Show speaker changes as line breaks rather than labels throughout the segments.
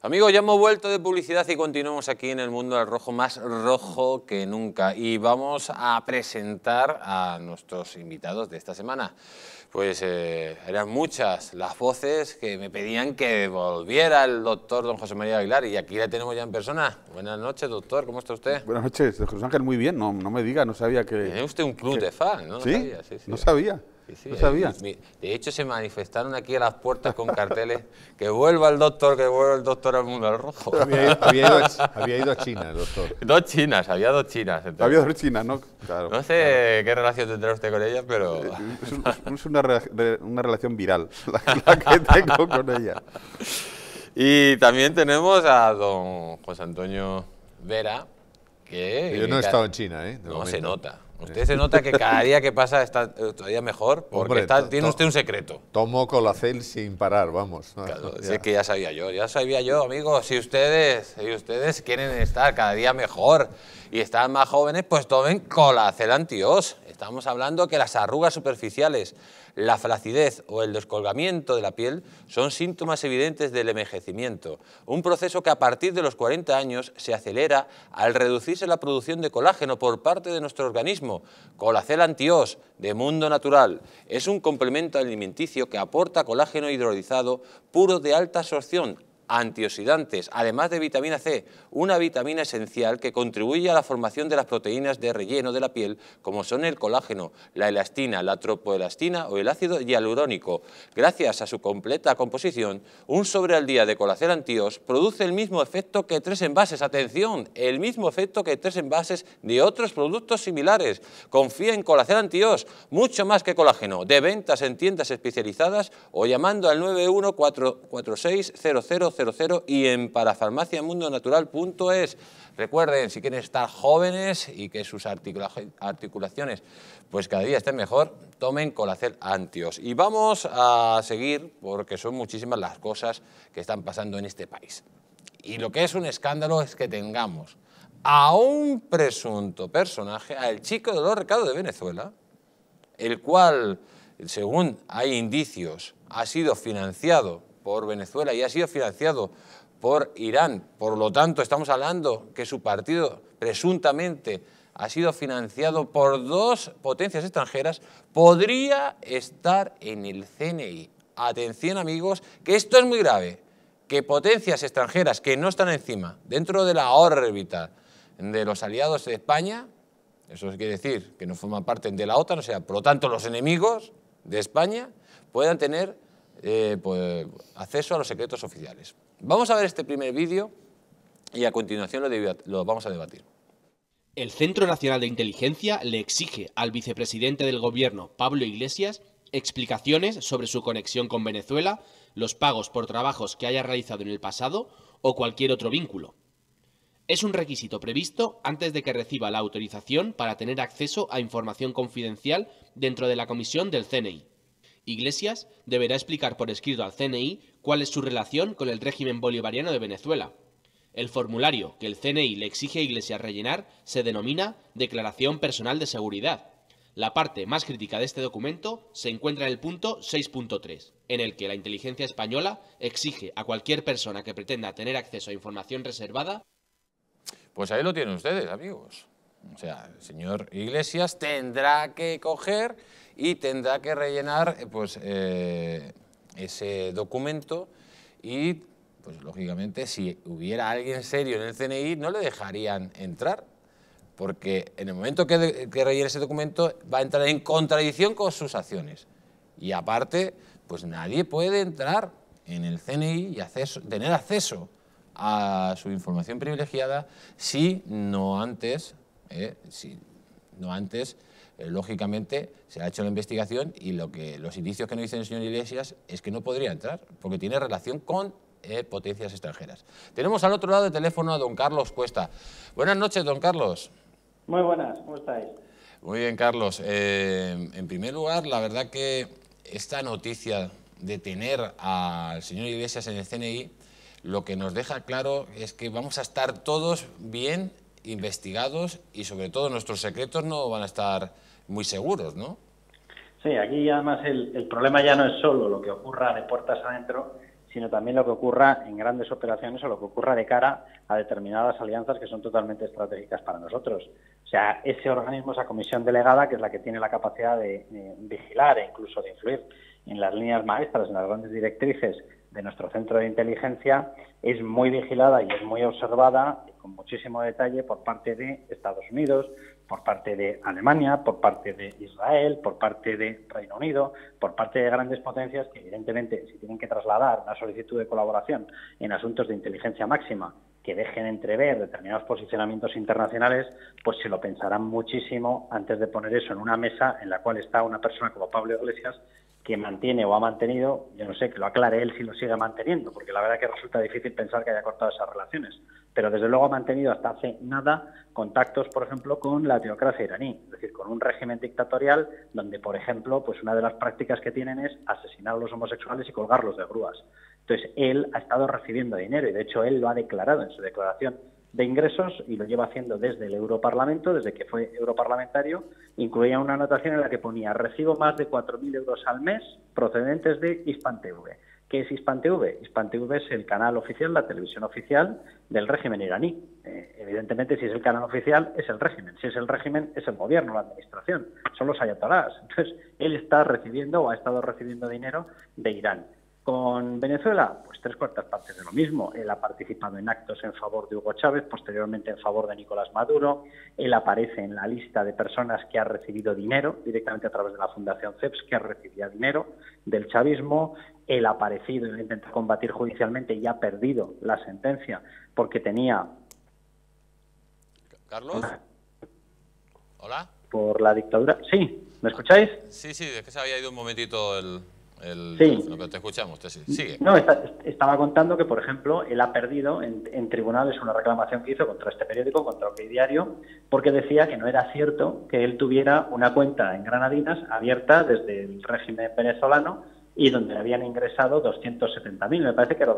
Amigos, ya hemos vuelto de publicidad y continuamos aquí en el mundo del rojo, más rojo que nunca. Y vamos a presentar a nuestros invitados de esta semana. Pues eran muchas las voces que me pedían que volviera el doctor don José María Aguilar, y aquí la tenemos ya en persona. Buenas noches, doctor, ¿cómo está usted?
Buenas noches, José Ángel, muy bien, no me diga, no sabía que...
Tiene usted un club de fans, ¿no?
¿Sí?
Sabía, sí.
No sabía.
Sí,
no sabía.
De hecho, se manifestaron aquí a las puertas con carteles que vuelva el doctor al mundo del rojo.
Había ido a China, el doctor.
Había dos chinas. Entonces.
Había dos chinas, ¿no? Claro.
No sé qué relación tendrá usted con ellas, pero...
Es una relación viral la que tengo con ella.
Y también tenemos a don José Antonio Vera, que...
Yo no he estado en China, ¿eh?
No, se nota. Usted se nota que cada día que pasa está todavía mejor, porque
Hombre,
tiene usted un secreto.
Tomo Colacel sin parar, vamos.
Claro, es que ya sabía yo, amigos, si ustedes quieren estar cada día mejor y están más jóvenes, pues tomen Colacel Anti-Os. Estamos hablando que las arrugas superficiales, la flacidez o el descolgamiento de la piel son síntomas evidentes del envejecimiento, un proceso que a partir de los 40 años se acelera al reducirse la producción de colágeno por parte de nuestro organismo. Colacel Anti-Os, de Mundo Natural, es un complemento alimenticio que aporta colágeno hidrolizado puro de alta absorción, antioxidantes, además de vitamina C, una vitamina esencial que contribuye a la formación de las proteínas de relleno de la piel, como son el colágeno, la elastina, la tropoelastina o el ácido hialurónico. Gracias a su completa composición, un sobre al día de Colacel Anti-Os produce el mismo efecto que 3 envases, atención, el mismo efecto que 3 envases de otros productos similares. Confía en Colacel Anti-Os, mucho más que colágeno, de ventas en tiendas especializadas o llamando al 914460000 y en parafarmaciamundonatural.es. Recuerden, si quieren estar jóvenes y que sus articulaciones pues cada día estén mejor, tomen Colacel Anti-Os. Y vamos a seguir, porque son muchísimas las cosas que están pasando en este país. Y lo que es un escándalo es que tengamos a un presunto personaje, al Chico de los Recados de Venezuela, el cual, según hay indicios, ha sido financiado por Venezuela y ha sido financiado por Irán. Por lo tanto, estamos hablando que su partido presuntamente ha sido financiado por 2 potencias extranjeras, podría estar en el CNI. Atención, amigos, que esto es muy grave, que potencias extranjeras que no están encima, dentro de la órbita de los aliados de España, eso quiere decir que no forman parte de la OTAN, o sea, por lo tanto, los enemigos de España puedan tener pues, acceso a los secretos oficiales. Vamos a ver este primer vídeo y a continuación lo vamos a debatir.
El Centro Nacional de Inteligencia le exige al vicepresidente del Gobierno, Pablo Iglesias, explicaciones sobre su conexión con Venezuela, los pagos por trabajos que haya realizado en el pasado o cualquier otro vínculo. Es un requisito previsto antes de que reciba la autorización para tener acceso a información confidencial dentro de la comisión del CNI. Iglesias deberá explicar por escrito al CNI cuál es su relación con el régimen bolivariano de Venezuela. El formulario que el CNI le exige a Iglesias rellenar se denomina Declaración Personal de Seguridad. La parte más crítica de este documento se encuentra en el punto 6.3, en el que la inteligencia española exige a cualquier persona que pretenda tener acceso a información reservada.
Pues ahí lo tienen ustedes, amigos. O sea, el señor Iglesias tendrá que coger y tendrá que rellenar pues, ese documento y, pues lógicamente, si hubiera alguien serio en el CNI no le dejarían entrar, porque en el momento que rellene ese documento va a entrar en contradicción con sus acciones. Y aparte, pues nadie puede entrar en el CNI y tener acceso a su información privilegiada si no antes... lógicamente, se ha hecho la investigación y los indicios que nos dicen el señor Iglesias es que no podría entrar, porque tiene relación con potencias extranjeras. Tenemos al otro lado del teléfono a don Carlos Cuesta. Buenas noches, don Carlos.
Muy buenas, ¿cómo estáis?
Muy bien, Carlos. En primer lugar, la verdad que esta noticia de tener al señor Iglesias en el CNI, lo que nos deja claro es que vamos a estar todos bien investigados y sobre todo nuestros secretos no van a estar muy seguros, ¿no?
Sí, aquí además el problema ya no es solo lo que ocurra de puertas adentro, sino también lo que ocurra en grandes operaciones o lo que ocurra de cara a determinadas alianzas que son totalmente estratégicas para nosotros. O sea, ese organismo, esa comisión delegada, que es la que tiene la capacidad de vigilar e incluso de influir en las líneas maestras, en las grandes directrices de nuestro centro de inteligencia, es muy vigilada y es muy observada con muchísimo detalle por parte de Estados Unidos, por parte de Alemania, por parte de Israel, por parte de Reino Unido, por parte de grandes potencias que evidentemente si tienen que trasladar una solicitud de colaboración en asuntos de inteligencia máxima que dejen entrever determinados posicionamientos internacionales, pues se lo pensarán muchísimo antes de poner eso en una mesa en la cual está una persona como Pablo Iglesias, que mantiene o ha mantenido, yo no sé, que lo aclare él si lo sigue manteniendo, porque la verdad que resulta difícil pensar que haya cortado esas relaciones, pero desde luego ha mantenido hasta hace nada contactos, por ejemplo, con la teocracia iraní, es decir, con un régimen dictatorial donde, por ejemplo, pues una de las prácticas que tienen es asesinar a los homosexuales y colgarlos de grúas. Entonces, él ha estado recibiendo dinero y, de hecho, él lo ha declarado en su declaración de ingresos y lo lleva haciendo desde el Europarlamento, desde que fue europarlamentario. Incluía una anotación en la que ponía: recibo más de 4.000 euros al mes procedentes de HispanTV. ¿Qué es HispanTV? HispanTV es el canal oficial, la televisión oficial del régimen iraní. Evidentemente, si es el canal oficial, es el régimen. Si es el régimen, es el gobierno, la administración. Son los ayatolás. Entonces, él está recibiendo o ha estado recibiendo dinero de Irán. Con Venezuela, pues 3/4 partes de lo mismo. Él ha participado en actos en favor de Hugo Chávez, posteriormente en favor de Nicolás Maduro. Él aparece en la lista de personas que ha recibido dinero directamente a través de la Fundación CEPS, que recibía dinero del chavismo. Él ha aparecido y ha intentado combatir judicialmente y ha perdido la sentencia porque tenía...
¿Carlos? ¿Hola?
Por la dictadura. Sí, ¿me escucháis?
Sí, es que se había ido un momentito el
sí.
Lo que te escuchamos, sigue.
No, estaba contando que, por ejemplo, él ha perdido en tribunales una reclamación que hizo contra este periódico, contra OK Diario, porque decía que no era cierto que él tuviera una cuenta en Granadinas abierta desde el régimen venezolano y donde le habían ingresado 270.000, me parece que eran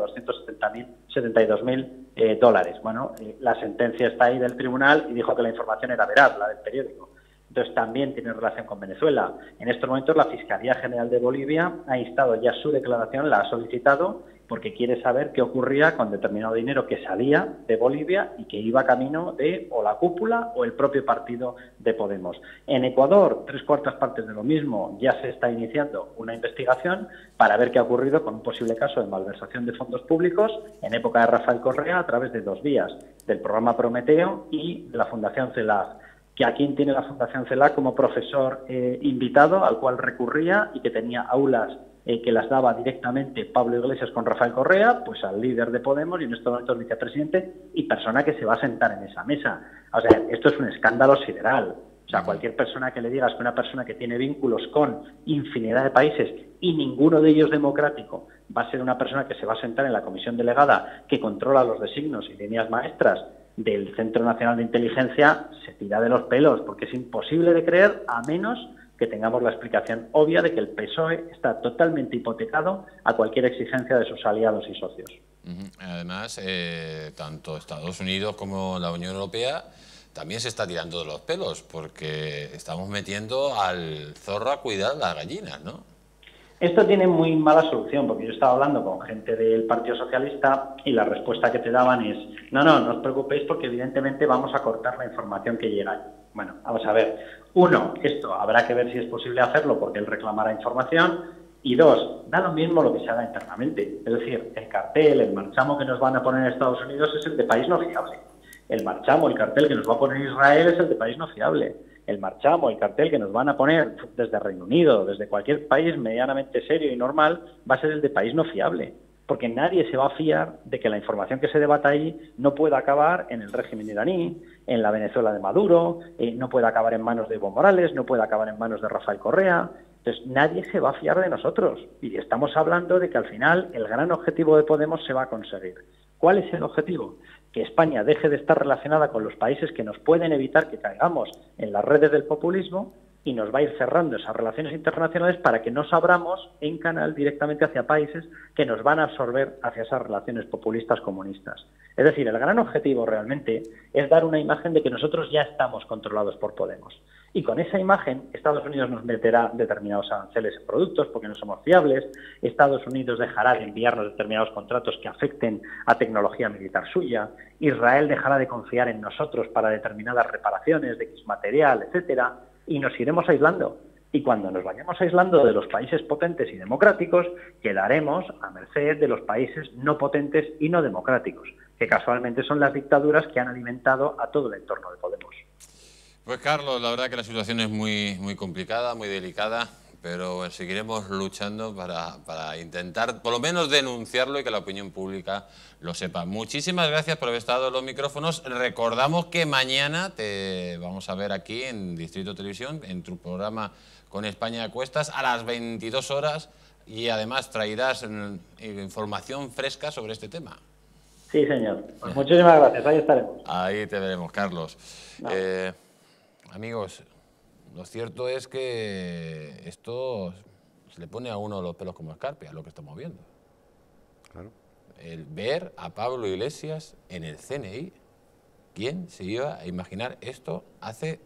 72.000 dólares. Bueno, la sentencia está ahí del tribunal y dijo que la información era veraz, la del periódico. Entonces también tiene relación con Venezuela. En estos momentos la Fiscalía General de Bolivia ha instado ya su declaración, la ha solicitado, porque quiere saber qué ocurría con determinado dinero que salía de Bolivia y que iba camino de o la cúpula o el propio partido de Podemos. En Ecuador, 3/4 partes de lo mismo. Ya se está iniciando una investigación para ver qué ha ocurrido con un posible caso de malversación de fondos públicos en época de Rafael Correa a través de dos vías, del programa Prometeo y de la Fundación CELAC, que aquí tiene la Fundación CELAC como profesor invitado al cual recurría y que tenía aulas que las daba directamente Pablo Iglesias con Rafael Correa, pues al líder de Podemos y en estos momentos vicepresidente y persona que se va a sentar en esa mesa. O sea, esto es un escándalo sideral. O sea, cualquier persona que le digas que una persona que tiene vínculos con infinidad de países y ninguno de ellos democrático va a ser una persona que se va a sentar en la comisión delegada que controla los designios y líneas maestras del Centro Nacional de Inteligencia, se tira de los pelos, porque es imposible de creer a menos que tengamos la explicación obvia de que el PSOE está totalmente hipotecado a cualquier exigencia de sus aliados y socios.
Además, tanto Estados Unidos como la Unión Europea también se está tirando de los pelos, porque estamos metiendo al zorro a cuidar las gallinas, ¿no?
Esto tiene muy mala solución, porque yo estaba hablando con gente del Partido Socialista y la respuesta que te daban es: no os preocupéis porque evidentemente vamos a cortar la información que llega allí. Bueno, vamos a ver. Uno, esto habrá que ver si es posible hacerlo porque él reclamará información. Y dos, da lo mismo lo que se haga internamente. Es decir, el cartel, el marchamo que nos van a poner en Estados Unidos es el de país no fiable. El marchamo, el cartel que nos va a poner Israel es el de país no fiable. El marchamo, el cartel que nos van a poner desde Reino Unido, desde cualquier país medianamente serio y normal, va a ser el de país no fiable. Porque nadie se va a fiar de que la información que se debata ahí no pueda acabar en el régimen iraní, en la Venezuela de Maduro, no pueda acabar en manos de Evo Morales, no puede acabar en manos de Rafael Correa. Entonces, nadie se va a fiar de nosotros. Y estamos hablando de que al final el gran objetivo de Podemos se va a conseguir. ¿Cuál es el objetivo? Que España deje de estar relacionada con los países que nos pueden evitar que caigamos en las redes del populismo y nos va a ir cerrando esas relaciones internacionales para que nos abramos en canal directamente hacia países que nos van a absorber hacia esas relaciones populistas comunistas. Es decir, el gran objetivo realmente es dar una imagen de que nosotros ya estamos controlados por Podemos. Y con esa imagen, Estados Unidos nos meterá determinados aranceles en productos porque no somos fiables, Estados Unidos dejará de enviarnos determinados contratos que afecten a tecnología militar suya, Israel dejará de confiar en nosotros para determinadas reparaciones de X material, etcétera, y nos iremos aislando. Y cuando nos vayamos aislando de los países potentes y democráticos, quedaremos a merced de los países no potentes y no democráticos, que casualmente son las dictaduras que han alimentado a todo el entorno de Podemos.
Pues Carlos, la verdad que la situación es muy complicada, muy delicada, pero seguiremos luchando para intentar por lo menos denunciarlo y que la opinión pública lo sepa. Muchísimas gracias por haber estado en los micrófonos. Recordamos que mañana te vamos a ver aquí en Distrito Televisión, en tu programa Con España a Cuestas, a las 22 horas, y además traerás información fresca sobre este tema.
Sí, señor. Pues muchísimas gracias. Ahí estaremos.
Ahí te veremos, Carlos.
No.
Amigos, lo cierto es que esto se le pone a uno los pelos como escarpia, lo que estamos viendo.
Claro.
El ver a Pablo Iglesias en el CNI, ¿quién se iba a imaginar esto hace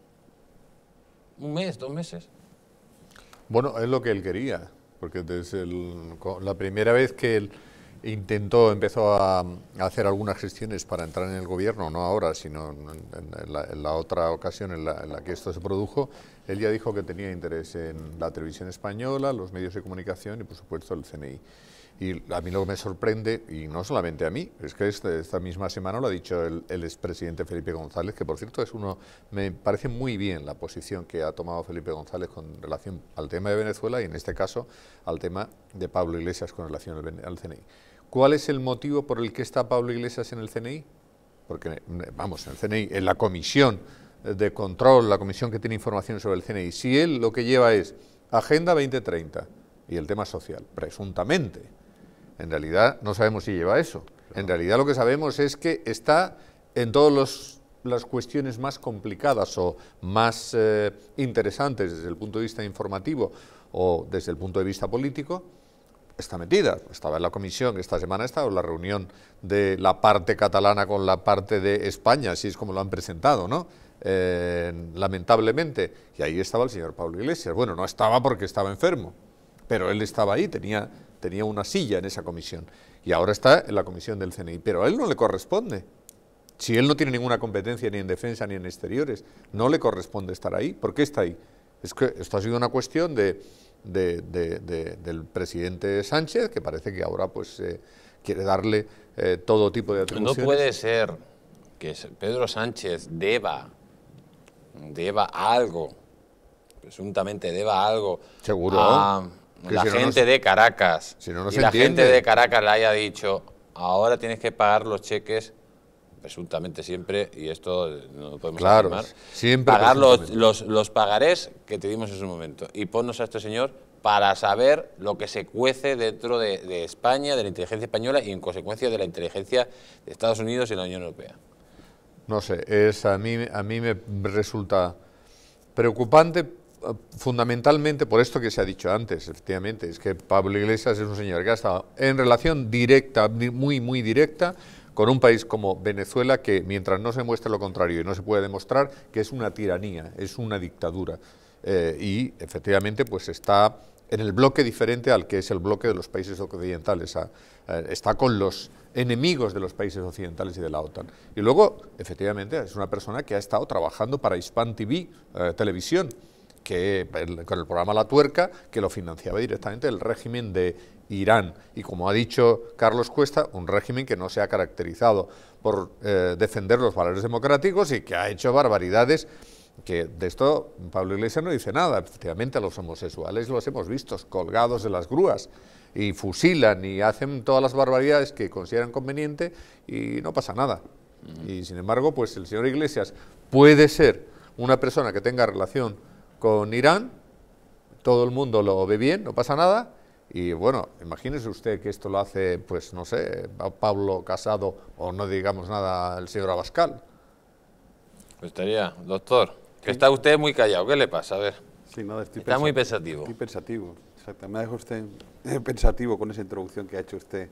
un mes, 2 meses?
Bueno, es lo que él quería, porque desde la primera vez que él empezó a hacer algunas gestiones para entrar en el gobierno, no ahora, sino en la otra ocasión en la que esto se produjo, él ya dijo que tenía interés en la televisión española, los medios de comunicación y, por supuesto, el CNI. Y a mí lo que me sorprende, y no solamente a mí, es que esta misma semana lo ha dicho el expresidente Felipe González, que por cierto me parece muy bien la posición que ha tomado Felipe González con relación al tema de Venezuela y en este caso al tema de Pablo Iglesias con relación al CNI. ¿Cuál es el motivo por el que está Pablo Iglesias en el CNI? Porque, vamos, en el CNI, en la comisión de control, la comisión que tiene información sobre el CNI, si él lo que lleva es Agenda 2030 y el tema social, presuntamente, en realidad no sabemos si lleva eso. En realidad lo que sabemos es que está en todas las cuestiones más complicadas o más interesantes desde el punto de vista informativo o desde el punto de vista político, está metida. Estaba en la comisión, esta semana ha estado en la reunión de la parte catalana con la parte de España, así es como lo han presentado, ¿no? Lamentablemente. Y ahí estaba el señor Pablo Iglesias. Bueno, no estaba porque estaba enfermo, pero él estaba ahí, tenía una silla en esa comisión. Y ahora está en la comisión del CNI, pero a él no le corresponde. Si él no tiene ninguna competencia ni en defensa ni en exteriores, no le corresponde estar ahí. ¿Por qué está ahí? Es que esto ha sido una cuestión del presidente Sánchez, que parece que ahora pues quiere darle todo tipo de atribuciones.
No puede ser que Pedro Sánchez deba algo, presuntamente deba algo,
seguro,
a la gente de Caracas,
si no,
y la gente de Caracas le haya dicho, ahora tienes que pagar los cheques, presuntamente siempre, y esto no lo podemos afirmar,
siempre
pagar los pagarés que te dimos en su momento, y ponnos a este señor para saber lo que se cuece dentro de España, de la inteligencia española y en consecuencia de la inteligencia de Estados Unidos y la Unión Europea.
No sé, a mí me resulta preocupante fundamentalmente por esto que se ha dicho antes, efectivamente, es que Pablo Iglesias es un señor que ha estado en relación directa, muy directa, con un país como Venezuela, que mientras no se muestre lo contrario y no se puede demostrar que es una tiranía, es una dictadura, y efectivamente pues está en el bloque diferente al que es el bloque de los países occidentales, está con los enemigos de los países occidentales y de la OTAN. Y luego, efectivamente, es una persona que ha estado trabajando para Hispan TV, televisión, con el programa La Tuerca, que lo financiaba directamente el régimen de Irán. Y como ha dicho Carlos Cuesta, un régimen que no se ha caracterizado por defender los valores democráticos y que ha hecho barbaridades, que de esto Pablo Iglesias no dice nada. Efectivamente, a los homosexuales los hemos visto colgados de las grúas y fusilan y hacen todas las barbaridades que consideran conveniente y no pasa nada. Y sin embargo, pues el señor Iglesias puede ser una persona que tenga relación con Irán, todo el mundo lo ve bien, no pasa nada, y bueno, imagínese usted que esto lo hace, pues no sé, Pablo Casado o no digamos nada el señor Abascal.
Pues estaría, doctor, que está usted muy callado, ¿qué le pasa? A ver,
Sí, no,
está muy pensativo.
Estoy pensativo, exacto. Me deja usted pensativo con esa introducción que ha hecho usted.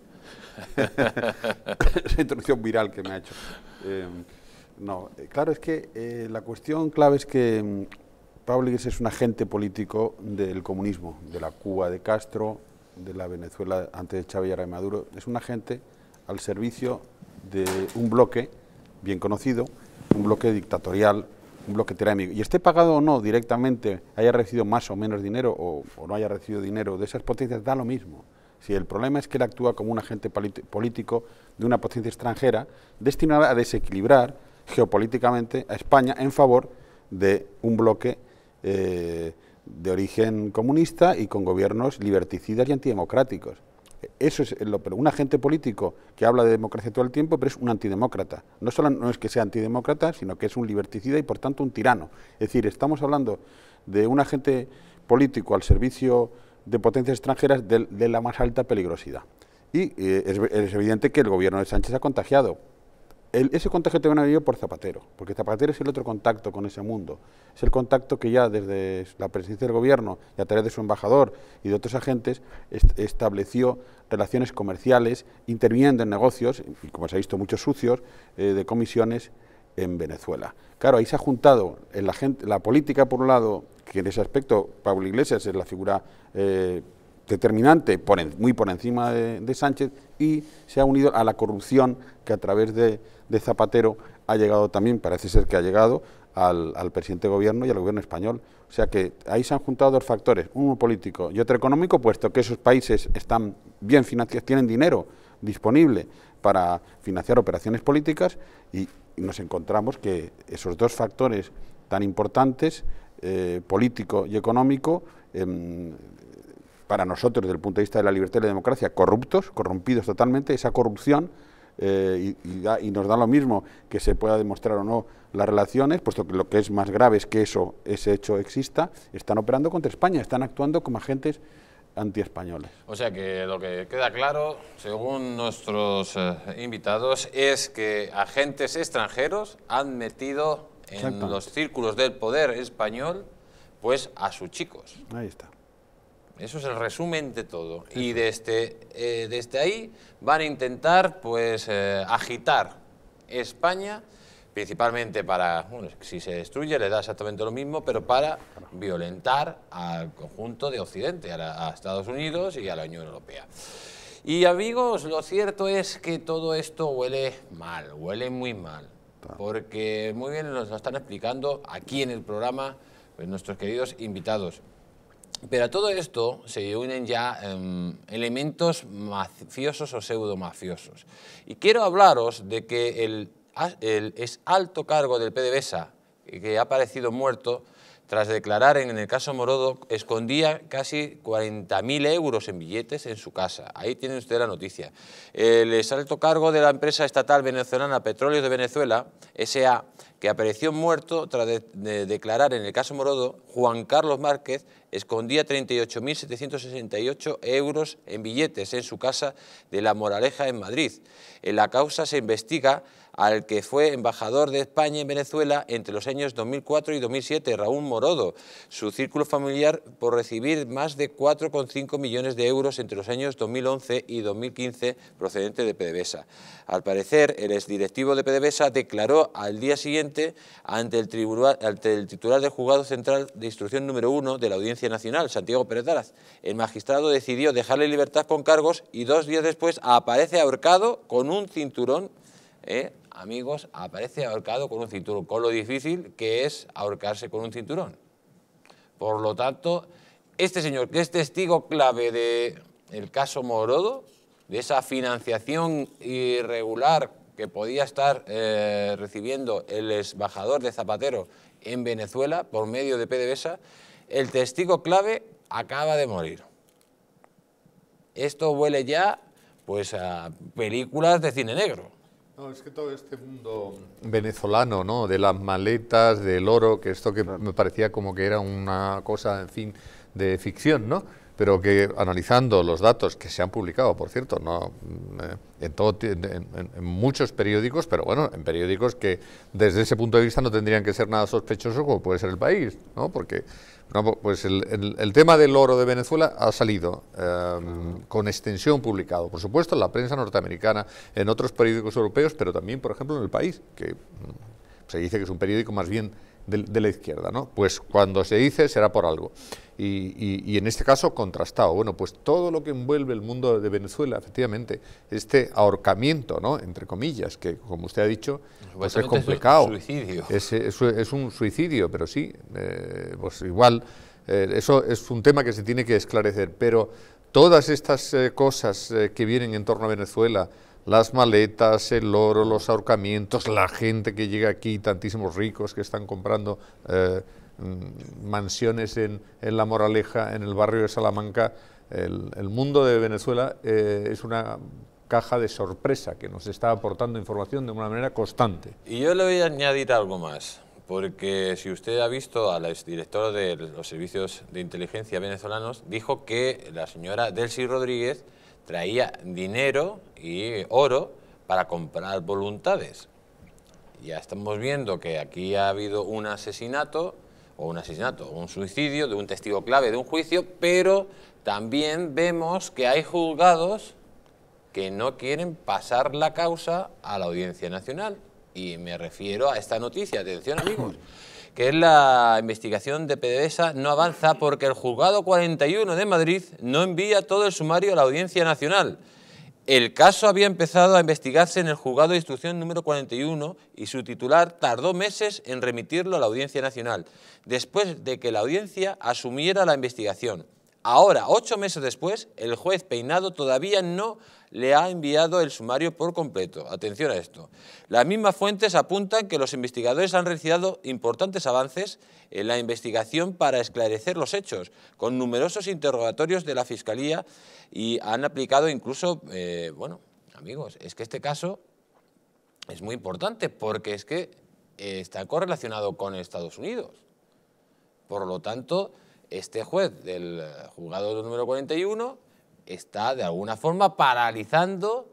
Esa introducción viral que me ha hecho. Claro, es que la cuestión clave es que Pablo Iglesias es un agente político del comunismo, de la Cuba de Castro, de la Venezuela antes de Chávez y ahora de Maduro. Es un agente al servicio de un bloque bien conocido, un bloque dictatorial, un bloque tiránico. Y esté pagado o no directamente, haya recibido más o menos dinero o no haya recibido dinero de esas potencias, da lo mismo. Si el problema es que él actúa como un agente político de una potencia extranjera destinada a desequilibrar geopolíticamente a España en favor de un bloque de origen comunista y con gobiernos liberticidas y antidemocráticos. Eso es pero un agente político que habla de democracia todo el tiempo, pero es un antidemócrata. No solo no es que sea antidemócrata, sino que es un liberticida y por tanto un tirano. Es decir, estamos hablando de un agente político al servicio de potencias extranjeras de la más alta peligrosidad. Y es evidente que el gobierno de Sánchez ha contagiado. Ese contagio también ha venido por Zapatero, porque Zapatero es el otro contacto con ese mundo. Es el contacto que ya desde la presidencia del gobierno y a través de su embajador y de otros agentes estableció relaciones comerciales, interviniendo en negocios, y como se ha visto muchos sucios, de comisiones en Venezuela. Claro, ahí se ha juntado la política por un lado, que en ese aspecto Pablo Iglesias es la figura determinante, muy por encima de Sánchez, y se ha unido a la corrupción que a través de Zapatero ha llegado también, parece ser que ha llegado al presidente de gobierno y al gobierno español. O sea que ahí se han juntado dos factores, uno político y otro económico, puesto que esos países están bien financiados, tienen dinero disponible para financiar operaciones políticas, y nos encontramos que esos dos factores tan importantes, político y económico, para nosotros, desde el punto de vista de la libertad y la democracia, corrompidos totalmente, esa corrupción, y nos da lo mismo que se pueda demostrar o no las relaciones, puesto que lo que es más grave es que ese hecho exista, están operando contra España, están actuando como agentes antiespañoles.
O sea que lo que queda claro, según nuestros invitados, es que agentes extranjeros han metido en los círculos del poder español pues a sus chicos.
Ahí está.
Eso es el resumen de todo. Eso. Y desde ahí van a intentar pues agitar España, principalmente para, bueno, si se destruye le da exactamente lo mismo, pero para violentar al conjunto de Occidente, a Estados Unidos y a la Unión Europea. Y amigos, lo cierto es que todo esto huele mal, huele muy mal, porque muy bien nos lo están explicando aquí en el programa pues, nuestros queridos invitados. Pero a todo esto se unen ya elementos mafiosos o pseudomafiosos. Y quiero hablaros de que el alto cargo del PDVSA, que ha aparecido muerto, tras declarar en el caso Morodo, escondía casi 40.000 euros en billetes en su casa. Ahí tiene usted la noticia. El alto cargo de la empresa estatal venezolana Petróleos de Venezuela, S.A., que apareció muerto tras declarar en el caso Morodo, Juan Carlos Márquez escondía 38.768 euros en billetes en su casa de La Moraleja en Madrid. En la causa se investiga al que fue embajador de España en Venezuela entre los años 2004 y 2007, Raúl Morodo, su círculo familiar por recibir más de 4,5 millones de euros entre los años 2011 y 2015 procedente de PDVSA. Al parecer, el exdirectivo de PDVSA declaró al día siguiente ante el titular del Juzgado Central de Instrucción número 1 de la Audiencia Nacional, Santiago Pérez Daraz. El magistrado decidió dejarle en libertad con cargos y 2 días después aparece ahorcado con un cinturón. Amigos, aparece ahorcado con un cinturón, con lo difícil que es ahorcarse con un cinturón. Por lo tanto, este señor, que es testigo clave del caso Morodo, de esa financiación irregular que podía estar recibiendo el embajador de Zapatero en Venezuela por medio de PDVSA, el testigo clave acaba de morir. Esto huele ya pues, a películas de cine negro.
No, es que todo este mundo venezolano, ¿no? De las maletas, del oro, que esto que me parecía como que era una cosa, en fin, de ficción, ¿no? Pero que analizando los datos que se han publicado, por cierto, no en muchos periódicos, pero bueno, en periódicos que desde ese punto de vista no tendrían que ser nada sospechosos como puede ser El País, ¿no? Porque pues el tema del oro de Venezuela ha salido con extensión publicado, por supuesto, en la prensa norteamericana, en otros periódicos europeos, pero también, por ejemplo, en El País, que se dice que es un periódico más bien de la izquierda, ¿no? Pues cuando se dice será por algo. Y en este caso contrastado. Bueno, pues todo lo que envuelve el mundo de Venezuela, efectivamente, este ahorcamiento, ¿no?, entre comillas, que como usted ha dicho, pues es complicado. Es un suicidio, pero sí, pues igual, eso es un tema que se tiene que esclarecer, pero todas estas cosas que vienen en torno a Venezuela, las maletas, el oro, los ahorcamientos, la gente que llega aquí, tantísimos ricos que están comprando mansiones en La Moraleja, en el barrio de Salamanca. El mundo de Venezuela es una caja de sorpresa que nos está aportando información de una manera constante.
Y yo le voy a añadir algo más, porque si usted ha visto al exdirector de los servicios de inteligencia venezolanos, dijo que la señora Delcy Rodríguez traía dinero y oro para comprar voluntades. Ya estamos viendo que aquí ha habido un asesinato, un suicidio de un testigo clave de un juicio, pero también vemos que hay juzgados que no quieren pasar la causa a la Audiencia Nacional. Y me refiero a esta noticia, atención amigos, que es la investigación de PDVSA no avanza porque el Juzgado 41 de Madrid no envía todo el sumario a la Audiencia Nacional. El caso había empezado a investigarse en el Juzgado de Instrucción número 41 y su titular tardó meses en remitirlo a la Audiencia Nacional, después de que la audiencia asumiera la investigación. Ahora, 8 meses después, el juez Peinado todavía no le ha enviado el sumario por completo. Atención a esto. Las mismas fuentes apuntan que los investigadores han realizado importantes avances en la investigación para esclarecer los hechos, con numerosos interrogatorios de la Fiscalía y han aplicado incluso, bueno, amigos, es que este caso es muy importante porque es que está correlacionado con Estados Unidos. Por lo tanto, este juez del juzgado número 41 está de alguna forma paralizando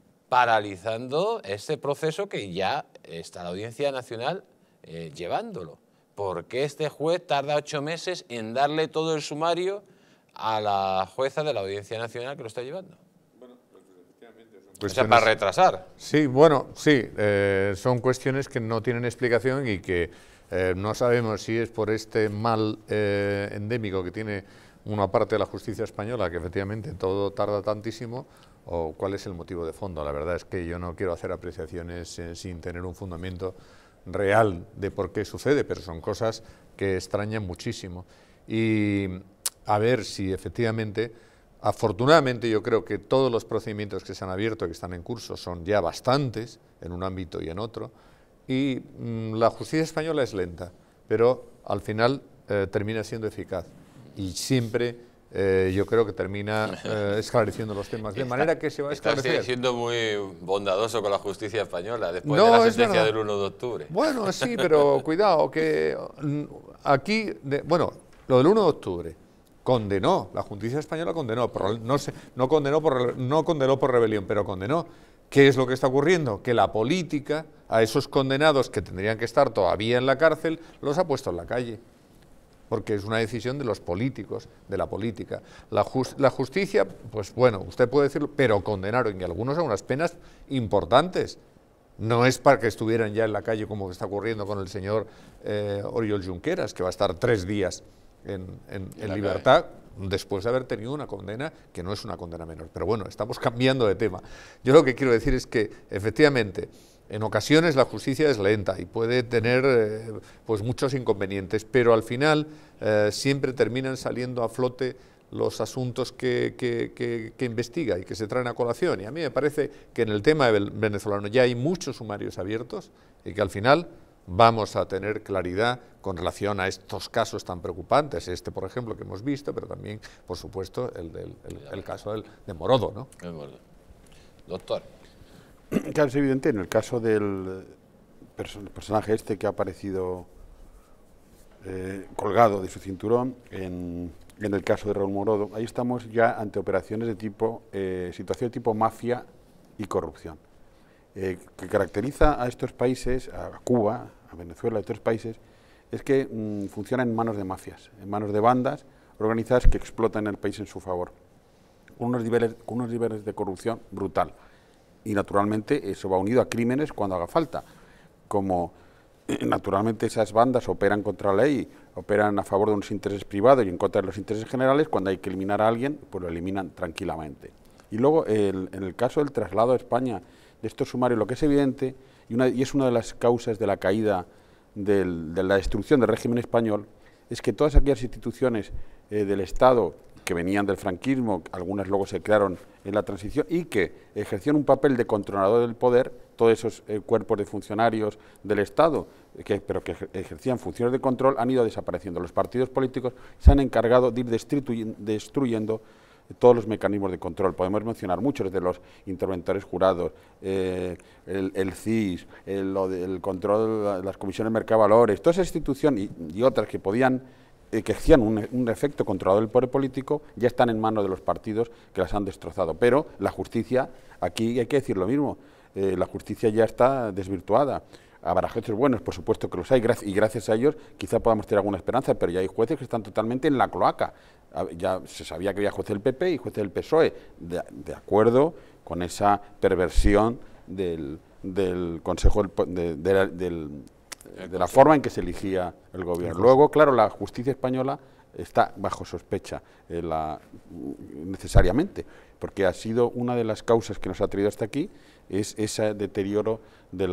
este proceso que ya está la Audiencia Nacional llevándolo. ¿Por qué este juez tarda 8 meses en darle todo el sumario a la jueza de la Audiencia Nacional que lo está llevando? Bueno, pues efectivamente son cuestiones... O sea, para retrasar.
Sí, bueno, sí, son cuestiones que no tienen explicación y que no sabemos si es por este mal endémico que tiene una parte de la justicia española, que efectivamente todo tarda tantísimo, o cuál es el motivo de fondo. La verdad es que yo no quiero hacer apreciaciones sin tener un fundamento real de por qué sucede, pero son cosas que extrañan muchísimo. Y a ver si efectivamente, afortunadamente yo creo que todos los procedimientos que se han abierto, que están en curso, son ya bastantes en un ámbito y en otro, y la justicia española es lenta, pero al final termina siendo eficaz. Y siempre yo creo que termina esclareciendo los temas, de manera que se va a esclarecer.
Está siendo muy bondadoso con la justicia española después de la sentencia del 1 de octubre.
Bueno, sí, pero cuidado, que aquí, bueno, lo del 1 de octubre condenó, la justicia española condenó, no condenó por rebelión, pero condenó. ¿Qué es lo que está ocurriendo? Que la política a esos condenados que tendrían que estar todavía en la cárcel los ha puesto en la calle. Porque es una decisión de los políticos, de la política. La justicia, pues bueno, usted puede decirlo, pero condenaron, y algunos a unas penas importantes. No es para que estuvieran ya en la calle como está ocurriendo con el señor Oriol Junqueras, que va a estar 3 días en libertad, después de haber tenido una condena que no es una condena menor. Pero bueno, estamos cambiando de tema. Yo lo que quiero decir es que, efectivamente, en ocasiones la justicia es lenta y puede tener pues muchos inconvenientes, pero al final siempre terminan saliendo a flote los asuntos que investiga y que se traen a colación. Y a mí me parece que en el tema venezolano ya hay muchos sumarios abiertos y que al final vamos a tener claridad con relación a estos casos tan preocupantes, este por ejemplo que hemos visto, pero también, por supuesto, el caso de Morodo, ¿no?
Doctor.
Claro, es evidente, en el caso del personaje este que ha aparecido colgado de su cinturón, en el caso de Raúl Morodo, ahí estamos ya ante operaciones de tipo, situación de tipo mafia y corrupción, que caracteriza a estos países, a Cuba, a Venezuela, a estos países, es que funcionan en manos de mafias, en manos de bandas organizadas que explotan el país en su favor, con unos niveles de corrupción brutal. Y naturalmente eso va unido a crímenes cuando haga falta, como naturalmente esas bandas operan contra la ley, operan a favor de unos intereses privados y en contra de los intereses generales. Cuando hay que eliminar a alguien, pues lo eliminan tranquilamente. Y luego, en el caso del traslado a España de estos sumarios, lo que es evidente, y es una de las causas de la caída de la destrucción del régimen español, es que todas aquellas instituciones del Estado que venían del franquismo, algunas luego se crearon en la transición y que ejercían un papel de controlador del poder, todos esos cuerpos de funcionarios del Estado, pero que ejercían funciones de control, han ido desapareciendo. Los partidos políticos se han encargado de ir destruyendo todos los mecanismos de control. Podemos mencionar muchos de los interventores jurados, el CIS, el control de las comisiones de mercado de valores, toda esa institución y otras que podían que hacían un efecto controlador del poder político, ya están en manos de los partidos que las han destrozado. Pero la justicia, aquí hay que decir lo mismo, la justicia ya está desvirtuada. Habrá jueces buenos, por supuesto que los hay, y gracias a ellos quizá podamos tener alguna esperanza, pero ya hay jueces que están totalmente en la cloaca. Ya se sabía que había jueces del PP y jueces del PSOE, de acuerdo con esa perversión del Consejo de la forma en que se elegía el gobierno. Luego, claro, la justicia española está bajo sospecha necesariamente, porque ha sido una de las causas que nos ha traído hasta aquí, es ese deterioro del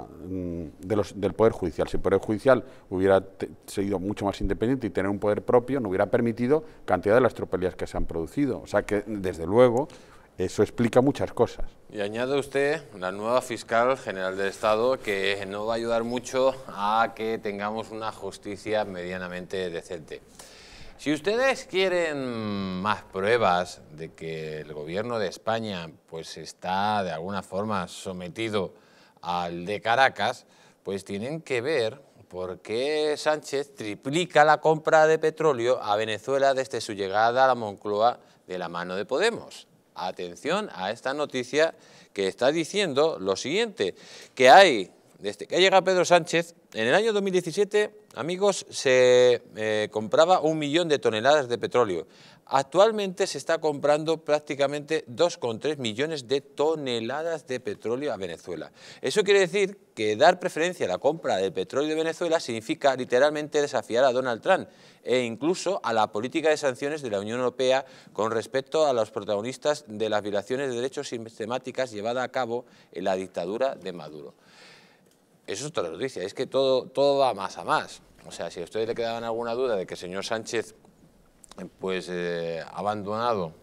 Poder Judicial. Si el Poder Judicial hubiera sido mucho más independiente y tener un poder propio, no hubiera permitido cantidad de las tropelías que se han producido. O sea que, desde luego, eso explica muchas cosas.
Y añade usted la nueva fiscal general del Estado, que no va a ayudar mucho a que tengamos una justicia medianamente decente. Si ustedes quieren más pruebas de que el gobierno de España pues está de alguna forma sometido al de Caracas, pues tienen que ver por qué Sánchez triplica la compra de petróleo a Venezuela desde su llegada a la Moncloa de la mano de Podemos. Atención a esta noticia que está diciendo lo siguiente, que desde que ha llegado Pedro Sánchez, en el año 2017, amigos, se compraba 1 millón de toneladas de petróleo. Actualmente se está comprando prácticamente 2,3 millones de toneladas de petróleo a Venezuela. Eso quiere decir que dar preferencia a la compra del petróleo de Venezuela significa literalmente desafiar a Donald Trump e incluso a la política de sanciones de la Unión Europea con respecto a los protagonistas de las violaciones de derechos sistemáticas llevadas a cabo en la dictadura de Maduro. Eso es otra noticia, es que todo va más a más. O sea, si a ustedes le quedaban alguna duda de que el señor Sánchez pues ha abandonado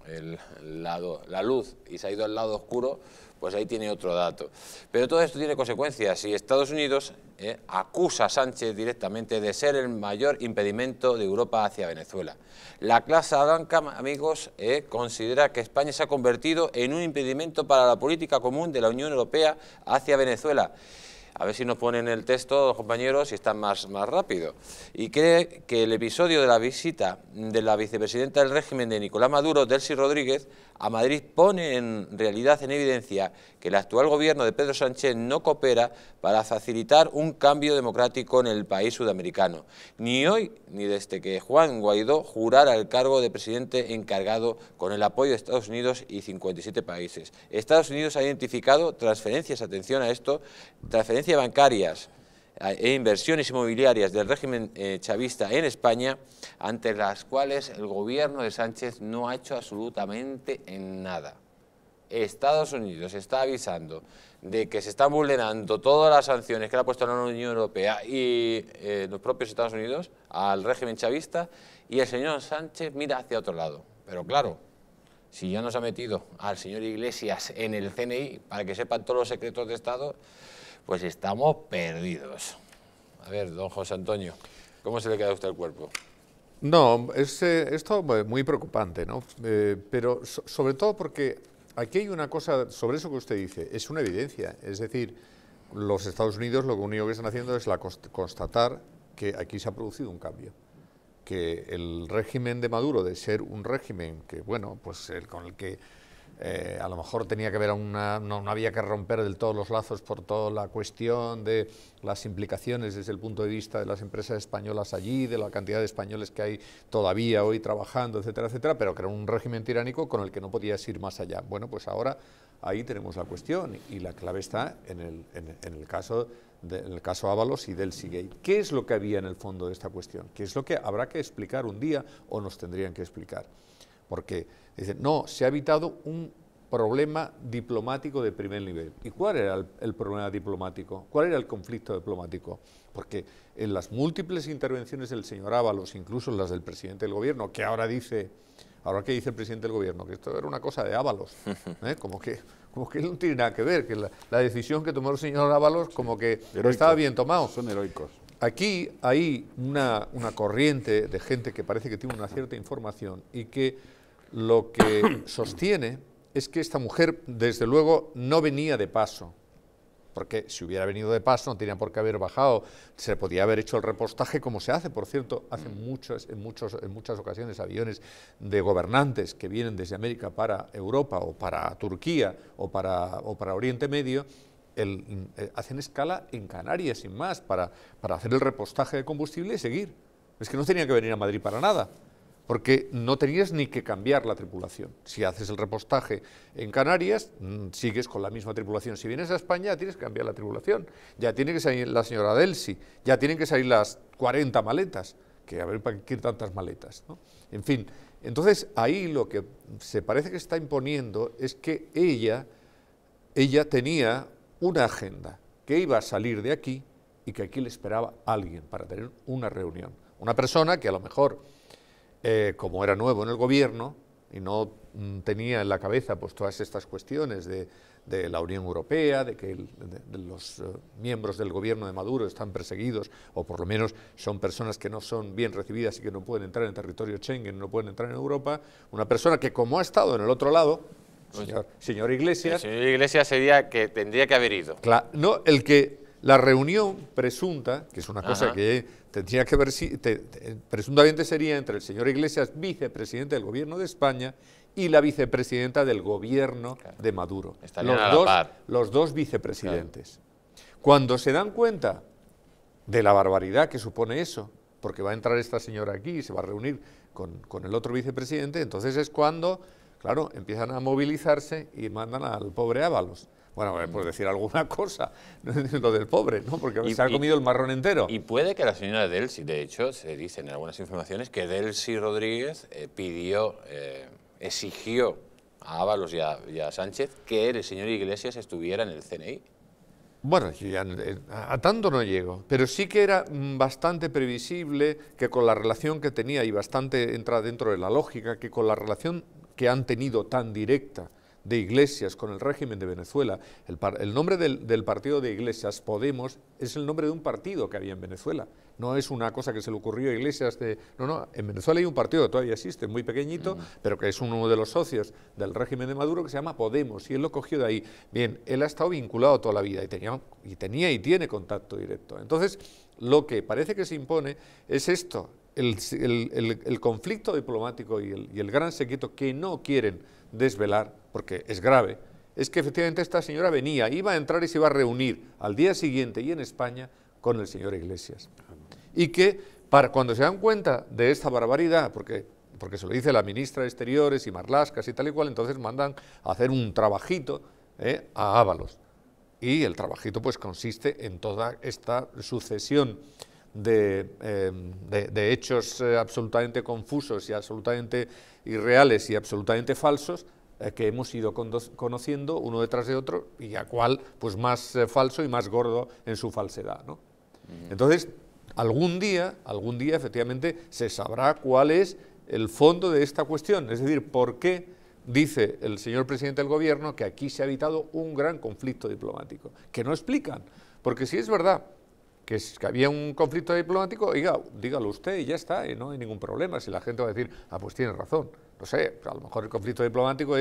la luz y se ha ido al lado oscuro, pues ahí tiene otro dato. Pero todo esto tiene consecuencias. Si Estados Unidos acusa a Sánchez directamente de ser el mayor impedimento de Europa hacia Venezuela. La Casa Blanca, amigos, considera que España se ha convertido en un impedimento para la política común de la Unión Europea hacia Venezuela. A ver si nos ponen el texto, compañeros, y están más rápido. Y cree que el episodio de la visita de la vicepresidenta del régimen de Nicolás Maduro, Delcy Rodríguez, a Madrid pone en realidad en evidencia que el actual gobierno de Pedro Sánchez no coopera para facilitar un cambio democrático en el país sudamericano. Ni hoy ni desde que Juan Guaidó jurara el cargo de presidente encargado con el apoyo de Estados Unidos y 57 países. Estados Unidos ha identificado transferencias, atención a esto, transferencias bancarias e inversiones inmobiliarias del régimen chavista en España, ante las cuales el gobierno de Sánchez no ha hecho absolutamente nada. Estados Unidos está avisando de que se están vulnerando todas las sanciones que le ha puesto la Unión Europea y los propios Estados Unidos al régimen chavista, y el señor Sánchez mira hacia otro lado. Pero claro, si ya nos ha metido al señor Iglesias en el CNI para que sepan todos los secretos de Estado, pues estamos perdidos. A ver, don José Antonio, ¿cómo se le queda a usted el cuerpo?
No, es esto muy preocupante, ¿no? Pero sobre todo porque aquí hay una cosa sobre eso que usted dice, es una evidencia. Es decir, los Estados Unidos lo único que están haciendo es constatar que aquí se ha producido un cambio. Que el régimen de Maduro, de ser un régimen que, bueno, pues con el que a lo mejor tenía que haber no había que romper del todo los lazos por toda la cuestión de las implicaciones desde el punto de vista de las empresas españolas allí, de la cantidad de españoles que hay todavía hoy trabajando, etcétera, etcétera, pero que era un régimen tiránico con el que no podías ir más allá. Bueno, pues ahora ahí tenemos la cuestión y la clave está en el caso Ábalos y del Seagate. ¿Qué es lo que había en el fondo de esta cuestión? ¿Qué es lo que habrá que explicar un día o nos tendrían que explicar? Porque dicen, no, se ha evitado un problema diplomático de primer nivel. ¿Y cuál era el problema diplomático? ¿Cuál era el conflicto diplomático? Porque en las múltiples intervenciones del señor Ábalos, incluso en las del presidente del gobierno, que ahora que dice el presidente del gobierno, que esto era una cosa de Ábalos, como que él no tiene nada que ver, que la decisión que tomó el señor Ábalos como que
Heroicos.
Estaba bien tomado.
Son heroicos.
Aquí hay una corriente de gente que parece que tiene una cierta información y que lo que sostiene es que esta mujer, desde luego, no venía de paso, porque si hubiera venido de paso no tenía por qué haber bajado, se podía haber hecho el repostaje como se hace, por cierto, en muchas ocasiones aviones de gobernantes que vienen desde América para Europa o para Turquía o para Oriente Medio, hacen escala en Canarias, sin más, para hacer el repostaje de combustible y seguir. Es que no tenían que venir a Madrid para nada, porque no tenías ni que cambiar la tripulación. Si haces el repostaje en Canarias, sigues con la misma tripulación. Si vienes a España, tienes que cambiar la tripulación. Ya tiene que salir la señora Delsi, ya tienen que salir las 40 maletas, que a ver para qué tantas maletas, ¿no? En fin, entonces ahí lo que se parece que está imponiendo es que ella tenía una agenda, que iba a salir de aquí y que aquí le esperaba alguien para tener una reunión. Una persona que a lo mejor, como era nuevo en el gobierno y no tenía en la cabeza pues todas estas cuestiones de la Unión Europea, de que los miembros del gobierno de Maduro están perseguidos o por lo menos son personas que no son bien recibidas y que no pueden entrar en territorio Schengen, no pueden entrar en Europa, una persona que como ha estado en el otro lado, señor Iglesias...
El señor Iglesias sería que tendría que haber ido.
Claro, no, la reunión presunta, que es una cosa que tendría que ver, presuntamente sería entre el señor Iglesias, vicepresidente del gobierno de España, y la vicepresidenta del gobierno de Maduro. Los dos vicepresidentes. Claro. Cuando se dan cuenta de la barbaridad que supone eso, porque va a entrar esta señora aquí y se va a reunir con el otro vicepresidente, entonces es cuando, claro, empiezan a movilizarse y mandan al pobre Ábalos. Bueno, por decir alguna cosa, lo del pobre, ¿no? Porque se ha comido el marrón entero.
Y puede que la señora Delsi, de hecho, se dice en algunas informaciones que Delsi Rodríguez exigió a Ábalos y a Sánchez que el señor Iglesias estuviera en el CNI.
Bueno, yo ya a tanto no llego, pero sí que era bastante previsible que con la relación que tenía, y bastante entra dentro de la lógica, que con la relación que han tenido tan directa de Iglesias con el régimen de Venezuela, el nombre del partido de Iglesias, Podemos, es el nombre de un partido que había en Venezuela, no es una cosa que se le ocurrió a Iglesias no, en Venezuela hay un partido que todavía existe, muy pequeñito, pero que es uno de los socios del régimen de Maduro, que se llama Podemos, y él lo cogió de ahí. Bien, él ha estado vinculado toda la vida y tiene contacto directo. Entonces, lo que parece que se impone es esto, el conflicto diplomático y el gran secreto que no quieren desvelar, porque es grave, es que efectivamente esta señora iba a entrar y se iba a reunir al día siguiente y en España con el señor Iglesias. Y que cuando se dan cuenta de esta barbaridad, porque se lo dice la ministra de Exteriores y Marlaska y tal y cual, entonces mandan a hacer un trabajito a Ábalos. Y el trabajito pues consiste en toda esta sucesión de hechos absolutamente confusos y absolutamente irreales y absolutamente falsos que hemos ido conociendo uno detrás de otro y a cuál pues más falso y más gordo en su falsedad, ¿no? Entonces, algún día efectivamente se sabrá cuál es el fondo de esta cuestión, es decir, por qué dice el señor presidente del gobierno que aquí se ha evitado un gran conflicto diplomático, que no explican, porque si es verdad que había un conflicto diplomático, dígalo usted y ya está, y no hay ningún problema, si la gente va a decir, pues tiene razón, no sé, a lo mejor el conflicto diplomático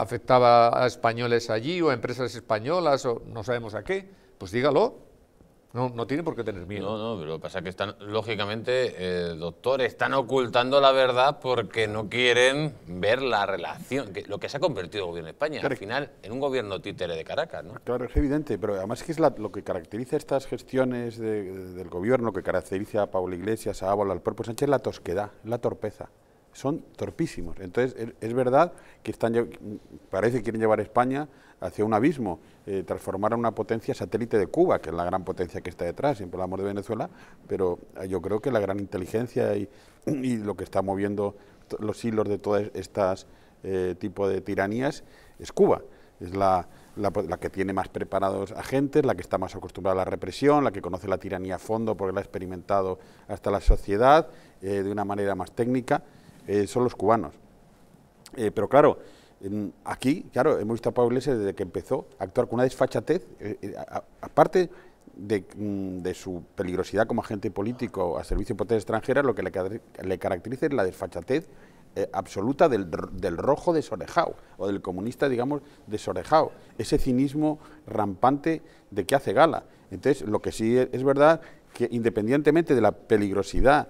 afectaba a españoles allí o a empresas españolas o no sabemos a qué, pues dígalo, No tiene por qué tener miedo.
No, pero lo que pasa es que están, lógicamente, doctor, están ocultando la verdad porque no quieren ver la relación, lo que se ha convertido el gobierno de España,
Claro.
al final, en un gobierno títere de Caracas, ¿no?
Claro, es evidente, pero además es que es lo que caracteriza estas gestiones del gobierno, que caracteriza a Pablo Iglesias, a Ábalos, al propio Sánchez, la tosquedad, la torpeza. Son torpísimos. Entonces, es verdad que parece que quieren llevar a España hacia un abismo, transformar a una potencia satélite de Cuba, que es la gran potencia que está detrás, siempre hablamos de Venezuela, pero yo creo que la gran inteligencia y lo que está moviendo los hilos de todas estas tipo de tiranías es Cuba. Es la que tiene más preparados agentes, la que está más acostumbrada a la represión, la que conoce la tiranía a fondo porque la ha experimentado hasta la sociedad de una manera más técnica, son los cubanos. Pero claro, aquí, claro, hemos visto a Pablo Iglesias desde que empezó a actuar con una desfachatez, aparte de su peligrosidad como agente político a servicio de potencias extranjeras, lo que le caracteriza es la desfachatez absoluta del rojo desorejado, o del comunista, digamos, desorejado, ese cinismo rampante de que hace gala. Entonces, lo que sí es verdad, que independientemente de la peligrosidad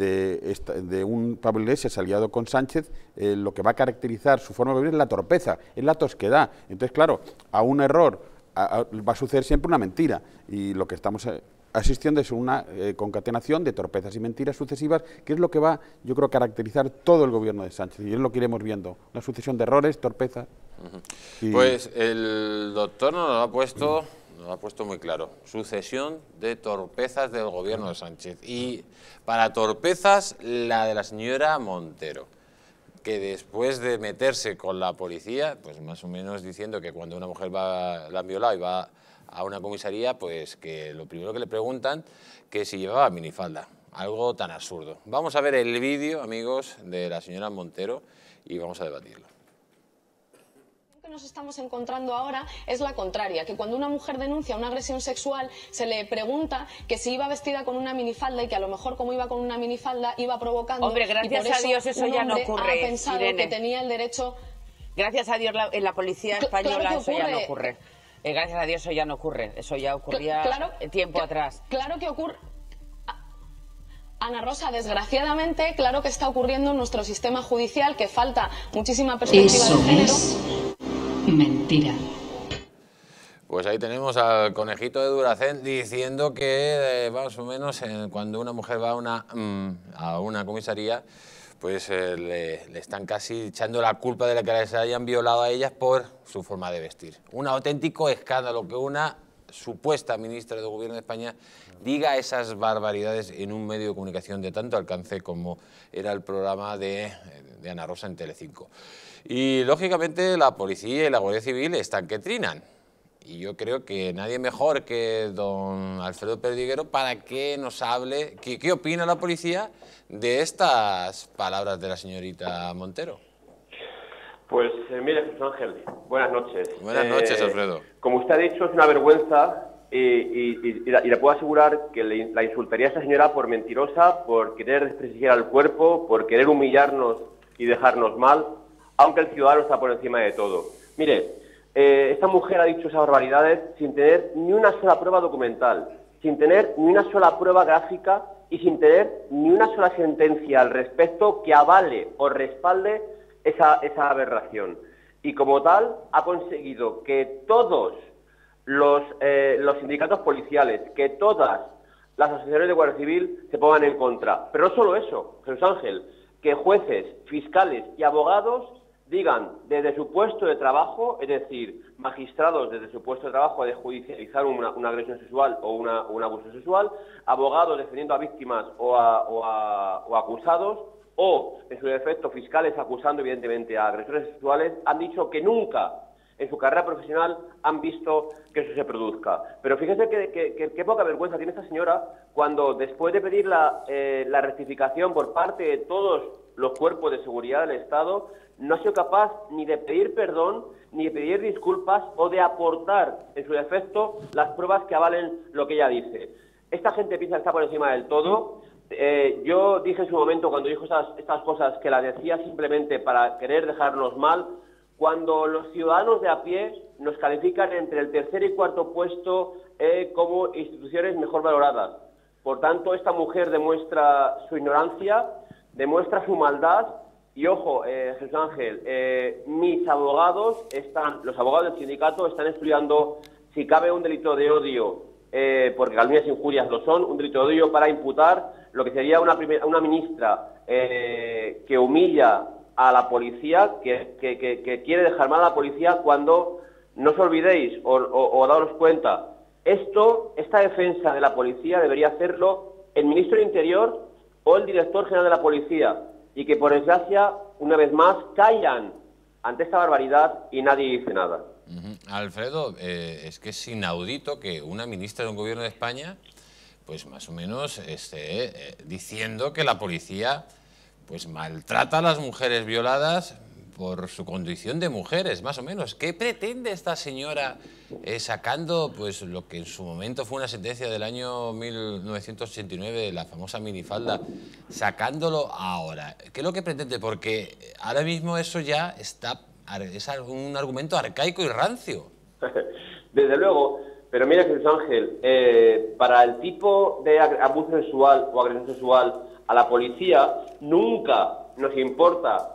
de un Pablo Iglesias aliado con Sánchez, lo que va a caracterizar su forma de vivir es la torpeza, es la tosquedad. Entonces, claro, a un error va a suceder siempre una mentira, y lo que estamos asistiendo es una concatenación de torpezas y mentiras sucesivas, que es lo que va, yo creo, a caracterizar todo el gobierno de Sánchez, y es lo que iremos viendo, una sucesión de errores, torpezas.
Pues el doctor nos lo ha puesto muy claro, sucesión de torpezas del gobierno de Sánchez, y para torpezas la de la señora Montero, que después de meterse con la policía, pues más o menos diciendo que cuando una mujer la han violado y va a una comisaría, pues que lo primero que le preguntan que si llevaba minifalda, algo tan absurdo. Vamos a ver el vídeo, amigos, de la señora Montero y vamos a debatirlo.
Lo que nos estamos encontrando ahora es la contraria, que cuando una mujer denuncia una agresión sexual se le pregunta que si iba vestida con una minifalda y que a lo mejor como iba con una minifalda iba provocando.
Hombre, gracias a Dios eso ya no ocurre,
ha pensado
Irene.
que tenía el derecho.
Gracias a Dios en la policía española
Claro que
eso ya no
ocurre.
ocurre. Gracias a Dios eso ya no ocurre. Eso ya ocurría tiempo atrás.
Claro que ocurre. Ana Rosa, desgraciadamente, claro que está ocurriendo en nuestro sistema judicial, que falta muchísima perspectiva de género.
Es mentira.
Pues ahí tenemos al conejito de Duracell diciendo que más o menos cuando una mujer va a una comisaría, pues le están casi echando la culpa de que les hayan violado a ellas por su forma de vestir. Un auténtico escándalo que una supuesta ministra de Gobierno de España diga esas barbaridades en un medio de comunicación de tanto alcance como era el programa de Ana Rosa en Telecinco. Y lógicamente la policía y la Guardia Civil están que trinan. Y yo creo que nadie mejor que don Alfredo Perdiguero para que nos hable qué opina la policía de estas palabras de la señorita Montero.
Pues mire, Jesús Ángel, buenas noches.
Buenas noches, Alfredo.
Como usted ha dicho, es una vergüenza y le puedo asegurar que la insultaría a esta señora por mentirosa, por querer desprestigiar al cuerpo, por querer humillarnos y dejarnos mal, aunque el ciudadano está por encima de todo. Mire, esta mujer ha dicho esas barbaridades sin tener ni una sola prueba documental, sin tener ni una sola prueba gráfica y sin tener ni una sola sentencia al respecto que avale o respalde esa aberración. Y como tal, ha conseguido que todos los sindicatos policiales, que todas las asociaciones de Guardia Civil se pongan en contra. Pero no solo eso, Jesús Ángel, que jueces, fiscales y abogados digan desde su puesto de trabajo, es decir, magistrados desde su puesto de trabajo de judicializar una agresión sexual o un abuso sexual, abogados defendiendo a víctimas o acusados, o, en su defecto, fiscales acusando, evidentemente, a agresores sexuales, han dicho que nunca en su carrera profesional han visto que eso se produzca. Pero fíjese qué poca vergüenza tiene esta señora cuando, después de pedir la rectificación por parte de todos los cuerpos de seguridad del Estado, no ha sido capaz ni de pedir perdón, ni de pedir disculpas o de aportar, en su defecto, las pruebas que avalen lo que ella dice. Esta gente piensa que está por encima del todo. Yo dije en su momento, cuando dijo estas cosas, que las decía simplemente para querer dejarnos mal, cuando los ciudadanos de a pie nos califican entre el tercer y cuarto puesto como instituciones mejor valoradas. Por tanto, esta mujer demuestra su ignorancia, demuestra su maldad y, ojo, Jesús Ángel, mis abogados, los abogados del sindicato están estudiando si cabe un delito de odio, porque calumnias e injurias lo son, un delito de odio para imputar lo que sería una ministra que humilla a la policía, que quiere dejar mal a la policía cuando, no os olvidéis o daros cuenta, esta defensa de la policía debería hacerlo el ministro del Interior o el director general de la policía, y que por desgracia, una vez más, callan ante esta barbaridad y nadie dice nada.
Alfredo, es que es inaudito que una ministra de un gobierno de España, pues más o menos esté diciendo que la policía pues maltrata a las mujeres violadas por su condición de mujeres, más o menos. ¿Qué pretende esta señora sacando pues lo que en su momento fue una sentencia del año 1989, la famosa minifalda, sacándolo ahora? ¿Qué es lo que pretende? Porque ahora mismo eso ya es un argumento arcaico y rancio.
Desde luego, pero mira, Jesús Ángel, para el tipo de abuso sexual o agresión sexual a la policía nunca nos importa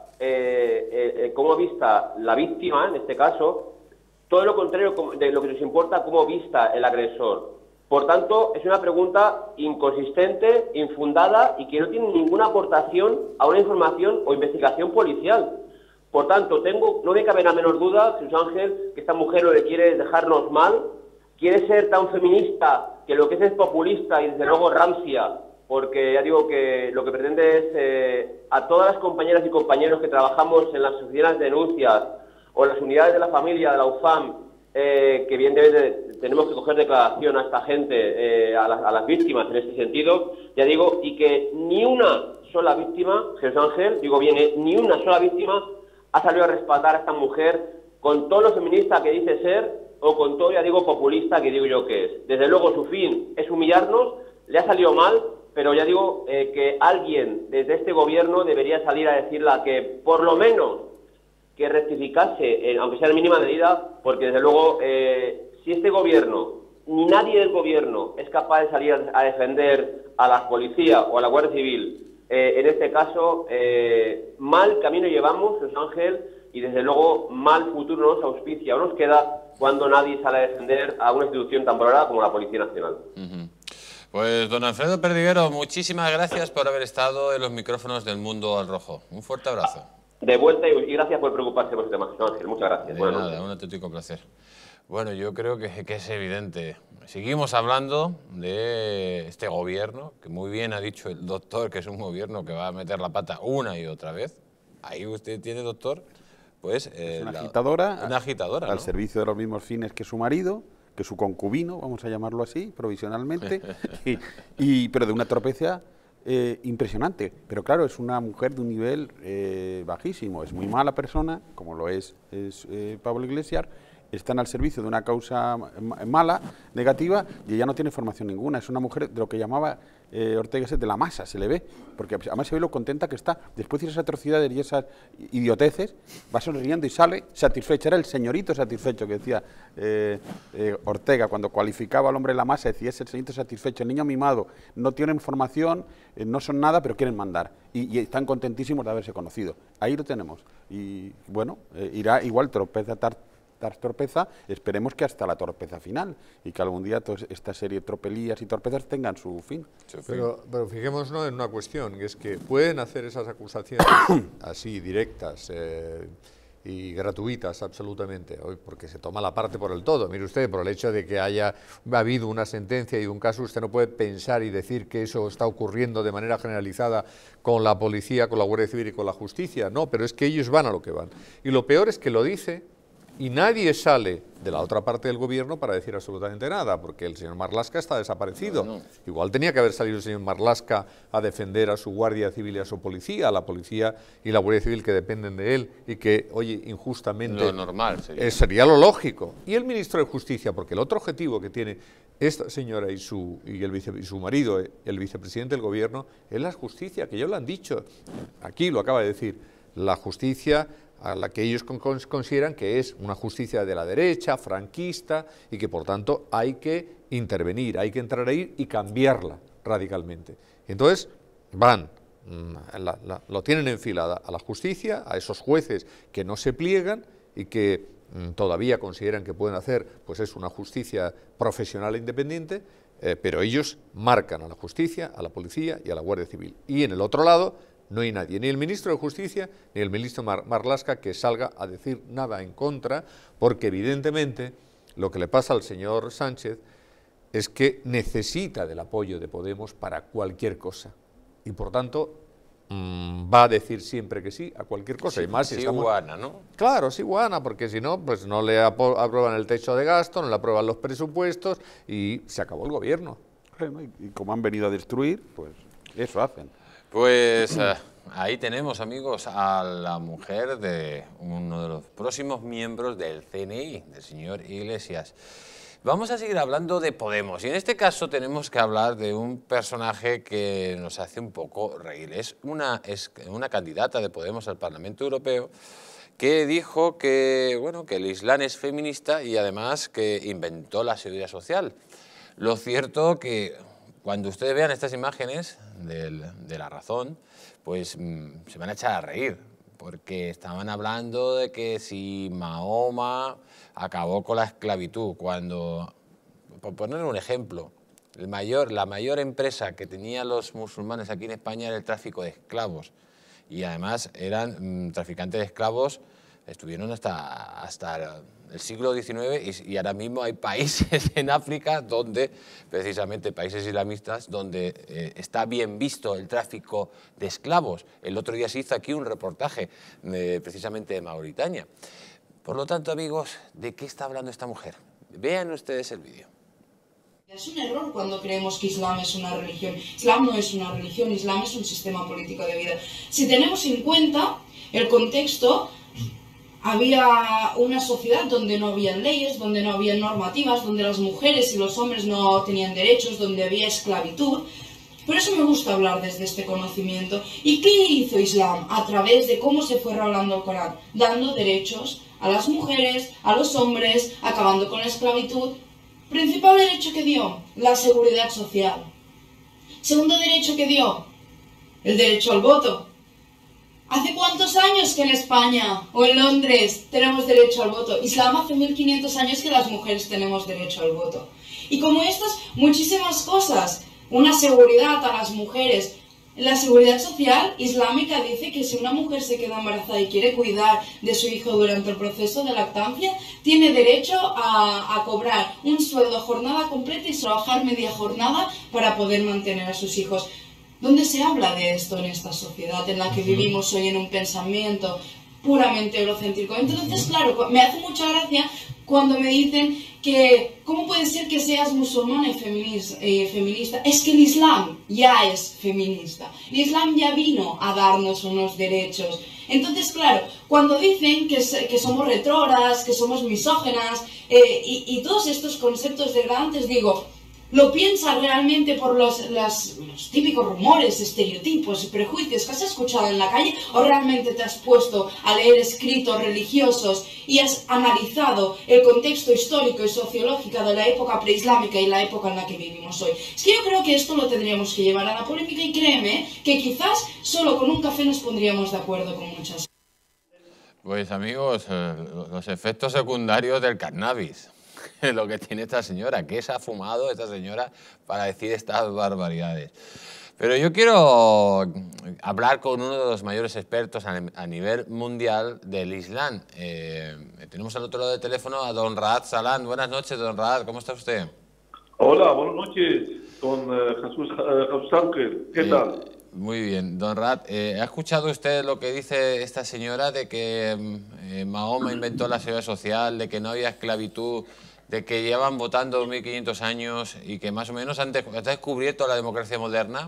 cómo vista la víctima, en este caso, todo lo contrario de lo que nos importa cómo vista el agresor. Por tanto, es una pregunta inconsistente, infundada y que no tiene ninguna aportación a una información o investigación policial. Por tanto, no me cabe la menor duda, Jesús Ángel, que esta mujer lo que quiere es dejarnos mal, quiere ser tan feminista que lo que es populista y desde luego rancia, porque ya digo que lo que pretende es a todas las compañeras y compañeros que trabajamos en las oficinas de denuncias o en las unidades de la familia de la UFAM, que evidentemente tenemos que coger declaración a esta gente, a las víctimas en este sentido, ya digo, y que ni una sola víctima, Jesús Ángel, digo bien, ni una sola víctima ha salido a respaldar a esta mujer con todo lo feminista que dice ser o con todo, ya digo, populista que digo yo que es. Desde luego su fin es humillarnos, le ha salido mal, pero ya digo que alguien desde este gobierno debería salir a decirla que por lo menos que rectificase, aunque sea en mínima medida, porque desde luego si este gobierno, ni nadie del gobierno es capaz de salir a defender a la policía o a la Guardia Civil, en este caso, mal camino llevamos, Jesús Ángel, y desde luego mal futuro nos auspicia o nos queda cuando nadie sale a defender a una institución tan valorada como la Policía Nacional.
Pues don Alfredo Perdiguero, muchísimas gracias por haber estado en los micrófonos del Mundo al Rojo. Un fuerte abrazo.
De vuelta y gracias por preocuparse por este tema, Jesús Ángel. Muchas gracias.
De nada, un auténtico placer. Bueno, yo creo que es evidente. Seguimos hablando de este gobierno, que muy bien ha dicho el doctor que es un gobierno que va a meter la pata una y otra vez. Ahí usted tiene, doctor, pues...
es una agitadora,
una agitadora,
al
¿no?
servicio de los mismos fines que su marido, que su concubino, vamos a llamarlo así, provisionalmente, pero de una torpeza impresionante. Pero claro, es una mujer de un nivel bajísimo, es muy mala persona, como lo es Pablo Iglesias. Están al servicio de una causa mala, negativa, y ella no tiene formación ninguna. Es una mujer de lo que llamaba Ortega de la masa, se le ve, porque además se ve lo contenta que está. Después de esas atrocidades y esas idioteces, va sonriendo y sale satisfecha. Era el señorito satisfecho que decía Ortega cuando cualificaba al hombre de la masa, decía, es el señorito satisfecho, el niño mimado, no tienen formación, no son nada, pero quieren mandar. Y están contentísimos de haberse conocido. Ahí lo tenemos. Y bueno, irá igual tropeza torpeza, esperemos que hasta la torpeza final y que algún día toda esta serie de tropelías y torpezas tengan su fin.
Pero fijémonos en una cuestión, que es que pueden hacer esas acusaciones así, directas y gratuitas absolutamente, hoy porque se toma la parte por el todo. Mire usted, por el hecho de que haya habido una sentencia y un caso, usted no puede pensar y decir que eso está ocurriendo de manera generalizada con la policía, con la Guardia Civil y con la justicia. No, pero es que ellos van a lo que van. Y lo peor es que lo dice y nadie sale de la otra parte del gobierno para decir absolutamente nada, porque el señor Marlaska está desaparecido. No. Igual tenía que haber salido el señor Marlaska a defender a su Guardia Civil y a su policía, a la policía y la Guardia Civil que dependen de él y que, oye, injustamente...
Lo normal sería.
Sería lo lógico. Y el ministro de Justicia, porque el otro objetivo que tiene esta señora y su marido, el vicepresidente del gobierno, es la justicia, que ya lo han dicho, aquí lo acaba de decir, la justicia a la que ellos consideran que es una justicia de la derecha, franquista, y que por tanto hay que intervenir, hay que entrar ahí y cambiarla radicalmente. Entonces van, lo tienen enfilada a la justicia, a esos jueces que no se pliegan y que todavía consideran que pueden hacer, pues es una justicia profesional e independiente, pero ellos marcan a la justicia, a la policía y a la Guardia Civil. Y en el otro lado no hay nadie, ni el ministro de Justicia, ni el ministro Marlaska, que salga a decir nada en contra, porque evidentemente lo que le pasa al señor Sánchez es que necesita del apoyo de Podemos para cualquier cosa. Y por tanto va a decir siempre que sí a cualquier cosa.
Sí,
y más si
sí, guana, ¿no?
Claro, sí, guana, porque si no, pues no le aprueban el techo de gasto, no le aprueban los presupuestos y se acabó el gobierno.
Bueno, y como han venido a destruir, pues eso hacen.
Pues ahí tenemos, amigos, a la mujer de uno de los próximos miembros del CNI, del señor Iglesias. Vamos a seguir hablando de Podemos y en este caso tenemos que hablar de un personaje que nos hace un poco reír. Es una candidata de Podemos al Parlamento Europeo que dijo que, bueno, que el Islam es feminista y además que inventó la seguridad social. Lo cierto que cuando ustedes vean estas imágenes de La Razón, pues se van a echar a reír, porque estaban hablando de que si Mahoma acabó con la esclavitud, cuando, por poner un ejemplo, la mayor empresa que tenían los musulmanes aquí en España era el tráfico de esclavos, y además eran traficantes de esclavos, estuvieron hasta el siglo XIX y ahora mismo hay países en África donde, precisamente países islamistas, donde está bien visto el tráfico de esclavos. El otro día se hizo aquí un reportaje precisamente de Mauritania. Por lo tanto, amigos, ¿de qué está hablando esta mujer? Vean ustedes el vídeo.
Es un error cuando creemos que Islam es una religión. Islam no es una religión, Islam es un sistema político de vida. Si tenemos en cuenta el contexto, había una sociedad donde no había leyes, donde no había normativas, donde las mujeres y los hombres no tenían derechos, donde había esclavitud. Por eso me gusta hablar desde este conocimiento. ¿Y qué hizo Islam a través de cómo se fue revelando el Corán? Dando derechos a las mujeres, a los hombres, acabando con la esclavitud. Principal derecho que dio, la seguridad social. Segundo derecho que dio, el derecho al voto. ¿Hace cuántos años que en España o en Londres tenemos derecho al voto? Islam hace 1500 años que las mujeres tenemos derecho al voto. Y como estas, muchísimas cosas. Una seguridad a las mujeres. La seguridad social islámica dice que si una mujer se queda embarazada y quiere cuidar de su hijo durante el proceso de lactancia, tiene derecho a cobrar un sueldo jornada completa y trabajar media jornada para poder mantener a sus hijos. ¿Dónde se habla de esto en esta sociedad en la que vivimos hoy en un pensamiento puramente eurocéntrico? Entonces, claro, me hace mucha gracia cuando me dicen que ¿cómo puede ser que seas musulmana y feminista? Es que el Islam ya es feminista. El Islam ya vino a darnos unos derechos. Entonces, claro, cuando dicen que somos retrógradas, que somos misógenas y todos estos conceptos degradantes, digo, ¿lo piensas realmente por los típicos rumores, estereotipos y prejuicios que has escuchado en la calle? ¿O realmente te has puesto a leer escritos religiosos y has analizado el contexto histórico y sociológico de la época preislámica y la época en la que vivimos hoy? Es que yo creo que esto lo tendríamos que llevar a la polémica y créeme que quizás solo con un café nos pondríamos de acuerdo con muchas.
Pues amigos, los efectos secundarios del cannabis. Lo que tiene esta señora, que se ha fumado esta señora para decir estas barbaridades. Pero yo quiero hablar con uno de los mayores expertos a nivel mundial del Islam. Tenemos al otro lado del teléfono a don Raad Salán. Buenas noches, don Raad, ¿cómo está usted?
Hola, buenas noches, don Jesús Ángel. ¿Qué tal?
Muy bien, don Raad, ¿ha escuchado usted lo que dice esta señora de que Mahoma inventó la seguridad social, de que no había esclavitud, de que llevan votando 2500 años y que más o menos han descubierto la democracia moderna?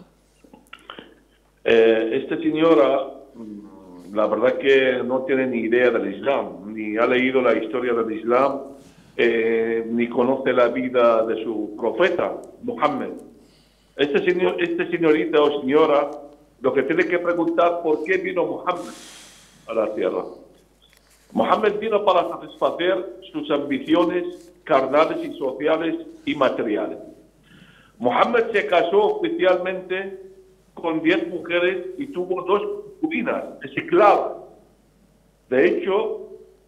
Esta señora, la verdad que no tiene ni idea del Islam, ni ha leído la historia del Islam, ni conoce la vida de su profeta, Muhammad. Esta señorita o señora lo que tiene que preguntar por qué vino Muhammad a la tierra. Mohammed vino para satisfacer sus ambiciones carnales y sociales y materiales. Mohammed se casó oficialmente con 10 mujeres y tuvo 2 concubinas, esclavas. De hecho,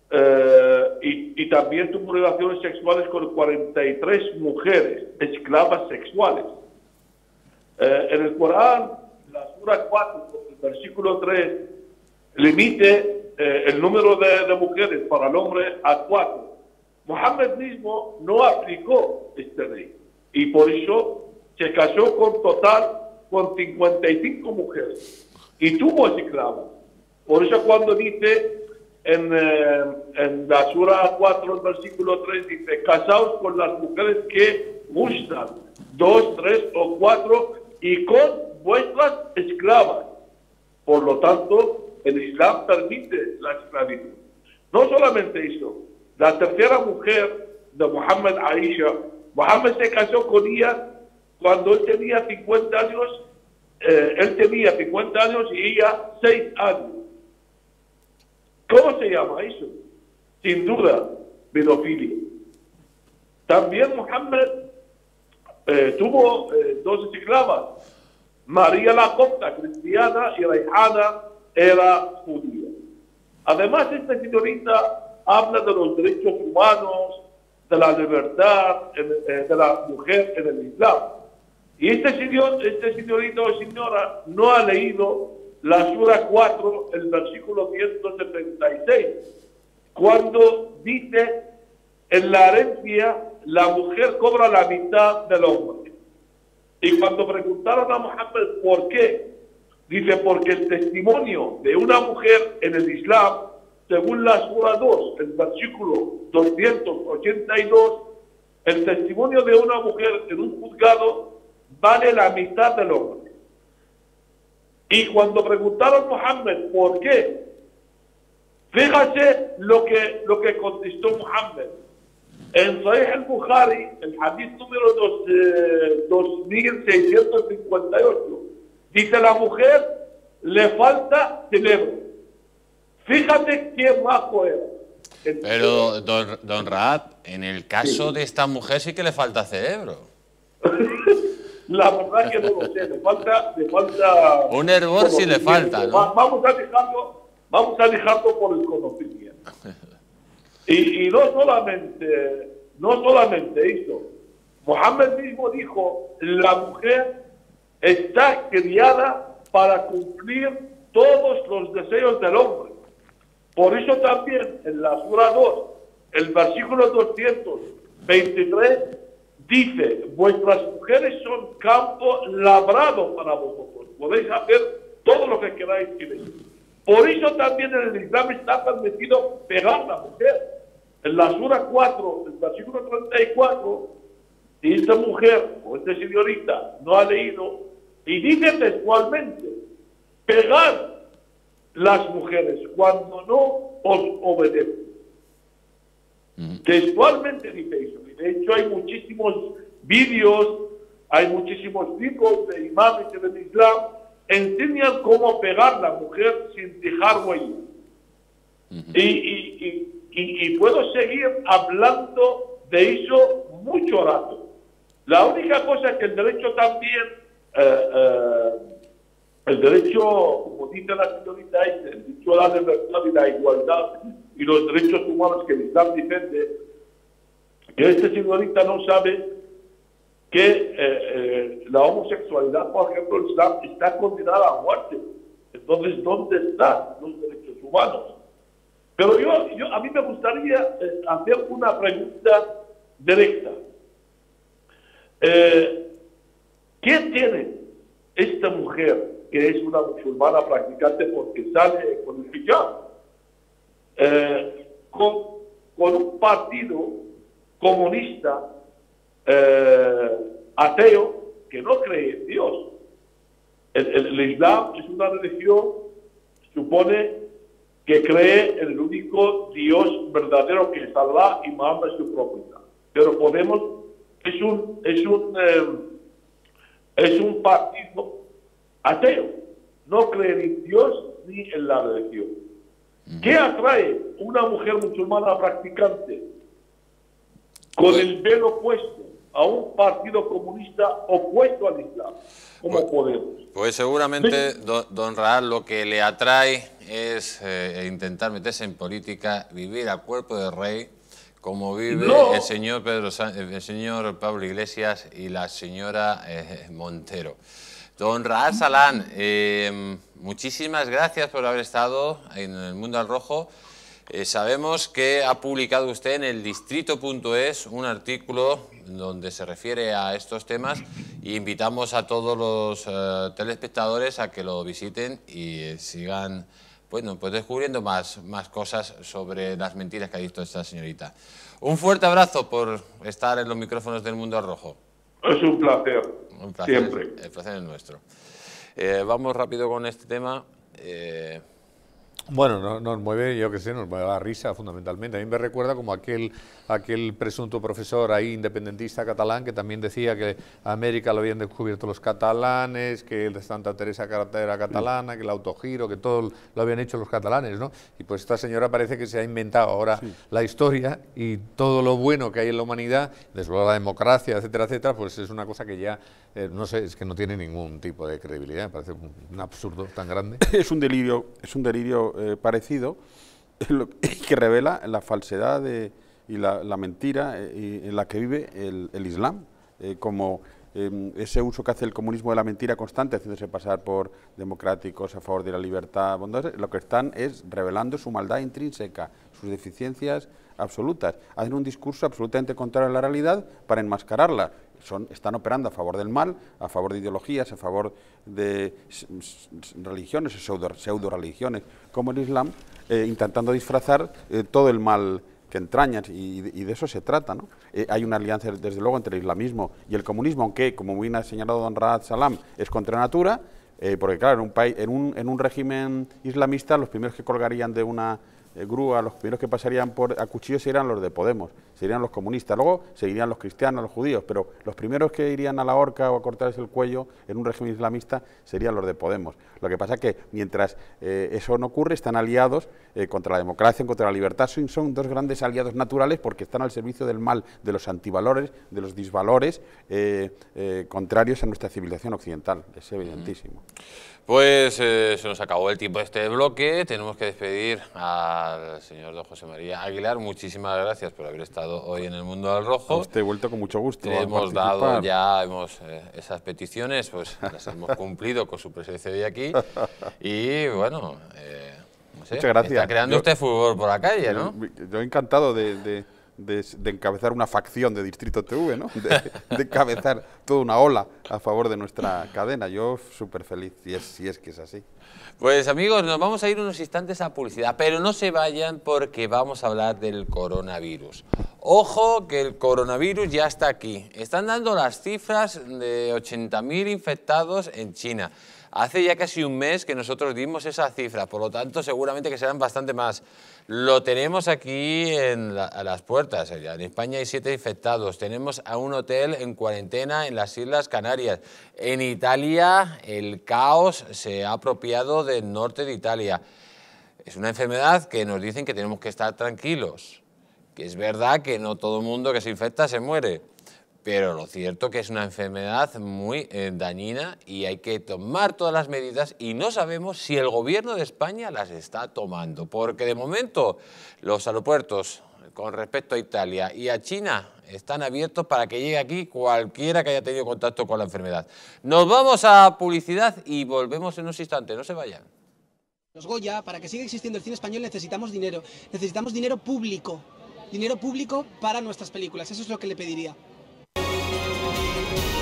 y también tuvo relaciones sexuales con 43 mujeres, esclavas sexuales. En el Corán, la sura 4, el versículo 3, limite el número de mujeres para el hombre a 4. Mohammed mismo no aplicó esta ley y por eso se casó con 55 mujeres y tuvo esclavas. Por eso cuando dice en la sura 4, el versículo 3, dice: casaos con las mujeres que gustan, 2, 3 o 4, y con vuestras esclavas. Por lo tanto, el Islam permite la esclavitud. No solamente eso, la tercera mujer de Mohammed, Aisha, Mohammed se casó con ella cuando él tenía 50 años, y ella 6 años. ¿Cómo se llama eso? Sin duda, pedofilia. También Mohammed tuvo 2 esclavas. María la Copta, cristiana, y Rayhana era judía. Además, esta señorita habla de los derechos humanos, de la libertad de la mujer en el Islam. Y este señorito o señora no ha leído la sura 4, el versículo 176, cuando dice: en la herencia la mujer cobra la mitad del hombre. Y cuando preguntaron a Mohammed por qué, dice: porque el testimonio de una mujer en el Islam, según la sura 2, el versículo 282, el testimonio de una mujer en un juzgado vale la mitad del hombre. Y cuando preguntaron a Mohammed por qué, fíjate lo que contestó Mohammed. En Sahih al-Bukhari, el hadith número 2658, dice: la mujer le falta cerebro. Fíjate qué majo era.
Pero, don Raad, en el caso de esta mujer sí que le falta cerebro.
La verdad que no lo sé, le falta
un hervor sí le falta, ¿no?
Vamos a dejarlo por el conocimiento. Y no solamente eso. Mohammed mismo dijo: la mujer está criada para cumplir todos los deseos del hombre. Por eso también en la sura 2, el versículo 223, dice: vuestras mujeres son campo labrado para vosotros. Podéis hacer todo lo que queráis en ellos. Por eso también en el Islam está permitido pegar a la mujer. En la sura 4, el versículo 34, si esta mujer o esta señorita no ha leído, y dice textualmente: pegar las mujeres cuando no os obedecen. Textualmente dice eso. Y de hecho hay muchísimos vídeos, hay muchísimos libros de imames del Islam enseñan cómo pegar a la mujer sin dejar huella. Y puedo seguir hablando de eso mucho rato. La única cosa es que el derecho también, el derecho, como dice la señorita, el derecho a la libertad y la igualdad y los derechos humanos que el Islam defiende, que esta señorita no sabe que la homosexualidad, por ejemplo, el Islam está condenada a muerte. Entonces, ¿dónde están los derechos humanos? Pero a mí me gustaría hacer una pregunta directa. ¿Qué tiene esta mujer, que es una musulmana practicante porque sale con el hijab, con un partido comunista ateo que no cree en Dios? El Islam es una religión, supone, que cree en el único Dios verdadero, que es Allah, y Mahoma es su profeta. Pero es un partido ateo, no cree en Dios ni en la religión. ¿Qué atrae una mujer musulmana practicante con el velo puesto a un partido comunista opuesto al Islam, como Podemos?
Pues seguramente, don Raal, lo que le atrae es intentar meterse en política, vivir a cuerpo de rey, como vive el señor el señor Pablo Iglesias y la señora Montero. Don Raal Salán, muchísimas gracias por haber estado en El Mundo al Rojo. Sabemos que ha publicado usted en el Distrito.es un artículo donde se refiere a estos temas y invitamos a todos los telespectadores a que lo visiten y sigan, bueno, pues descubriendo más cosas sobre las mentiras que ha dicho esta señorita. Un fuerte abrazo por estar en los micrófonos del Mundo al Rojo.
Es un placer.
Un placer,
siempre.
El placer es nuestro. Vamos rápido con este tema.
Bueno, nos mueve, yo qué sé, nos mueve la risa fundamentalmente. A mí me recuerda como aquel presunto profesor ahí independentista catalán que también decía que América lo habían descubierto los catalanes, que Santa Teresa era catalana, que el autogiro, que todo lo habían hecho los catalanes, ¿no? Y pues esta señora parece que se ha inventado ahora la historia y todo lo bueno que hay en la humanidad, desde luego la democracia, etcétera, etcétera, pues es una cosa que ya, no sé, es que no tiene ningún tipo de credibilidad, me parece un absurdo tan grande.
Es un delirio parecido que revela la falsedad y la mentira en la que vive el Islam, como ese uso que hace el comunismo de la mentira constante, haciéndose pasar por democráticos a favor de la libertad, lo que están es revelando su maldad intrínseca, sus deficiencias absolutas. Hacen un discurso absolutamente contrario a la realidad para enmascararla. Están operando a favor del mal, a favor de ideologías, a favor de religiones, pseudo-religiones como el Islam, intentando disfrazar todo el mal que entrañan, y de eso se trata, ¿no? Hay una alianza, desde luego, entre el islamismo y el comunismo, aunque, como bien ha señalado don Raad Salam, es contra natura, porque claro, en un régimen islamista los primeros que colgarían de una grúa, los primeros que pasarían a cuchillo serían los de Podemos, serían los comunistas, luego seguirían los cristianos, los judíos, pero los primeros que irían a la horca o a cortarse el cuello en un régimen islamista serían los de Podemos. Lo que pasa es que mientras eso no ocurre, están aliados contra la democracia, contra la libertad, son dos grandes aliados naturales porque están al servicio del mal, de los antivalores, de los disvalores contrarios a nuestra civilización occidental, es evidentísimo.
Pues se nos acabó el tiempo de este bloque, tenemos que despedir al señor don José María Aguilar. Muchísimas gracias por haber estado hoy en El Mundo al Rojo.
A usted he vuelto con mucho gusto.
Hemos dado ya esas peticiones, pues las hemos cumplido con su presencia hoy aquí. Y bueno, no sé,
muchas gracias.
Está creando usted fútbol por la calle, ¿no?
Yo encantado de encabezar una facción de Distrito TV, ¿no? De encabezar toda una ola a favor de nuestra cadena. Yo súper feliz, si es que es así.
Pues amigos, nos vamos a ir unos instantes a publicidad, pero no se vayan porque vamos a hablar del coronavirus. Ojo que el coronavirus ya está aquí. Están dando las cifras de 80.000 infectados en China. Hace ya casi un mes que nosotros dimos esa cifra, por lo tanto seguramente que serán bastante más. Lo tenemos aquí a las puertas. En España hay 7 infectados. Tenemos a un hotel en cuarentena en las Islas Canarias. En Italia el caos se ha apropiado del norte de Italia. Es una enfermedad que nos dicen que tenemos que estar tranquilos. Que es verdad que no todo el mundo que se infecta se muere. Pero lo cierto es que es una enfermedad muy dañina y hay que tomar todas las medidas y no sabemos si el gobierno de España las está tomando, porque de momento los aeropuertos con respecto a Italia y a China están abiertos para que llegue aquí cualquiera que haya tenido contacto con la enfermedad. Nos vamos a publicidad y volvemos en unos instantes, no se vayan.
Los Goya, para que siga existiendo el cine español necesitamos dinero público para nuestras películas, eso es lo que le pediría.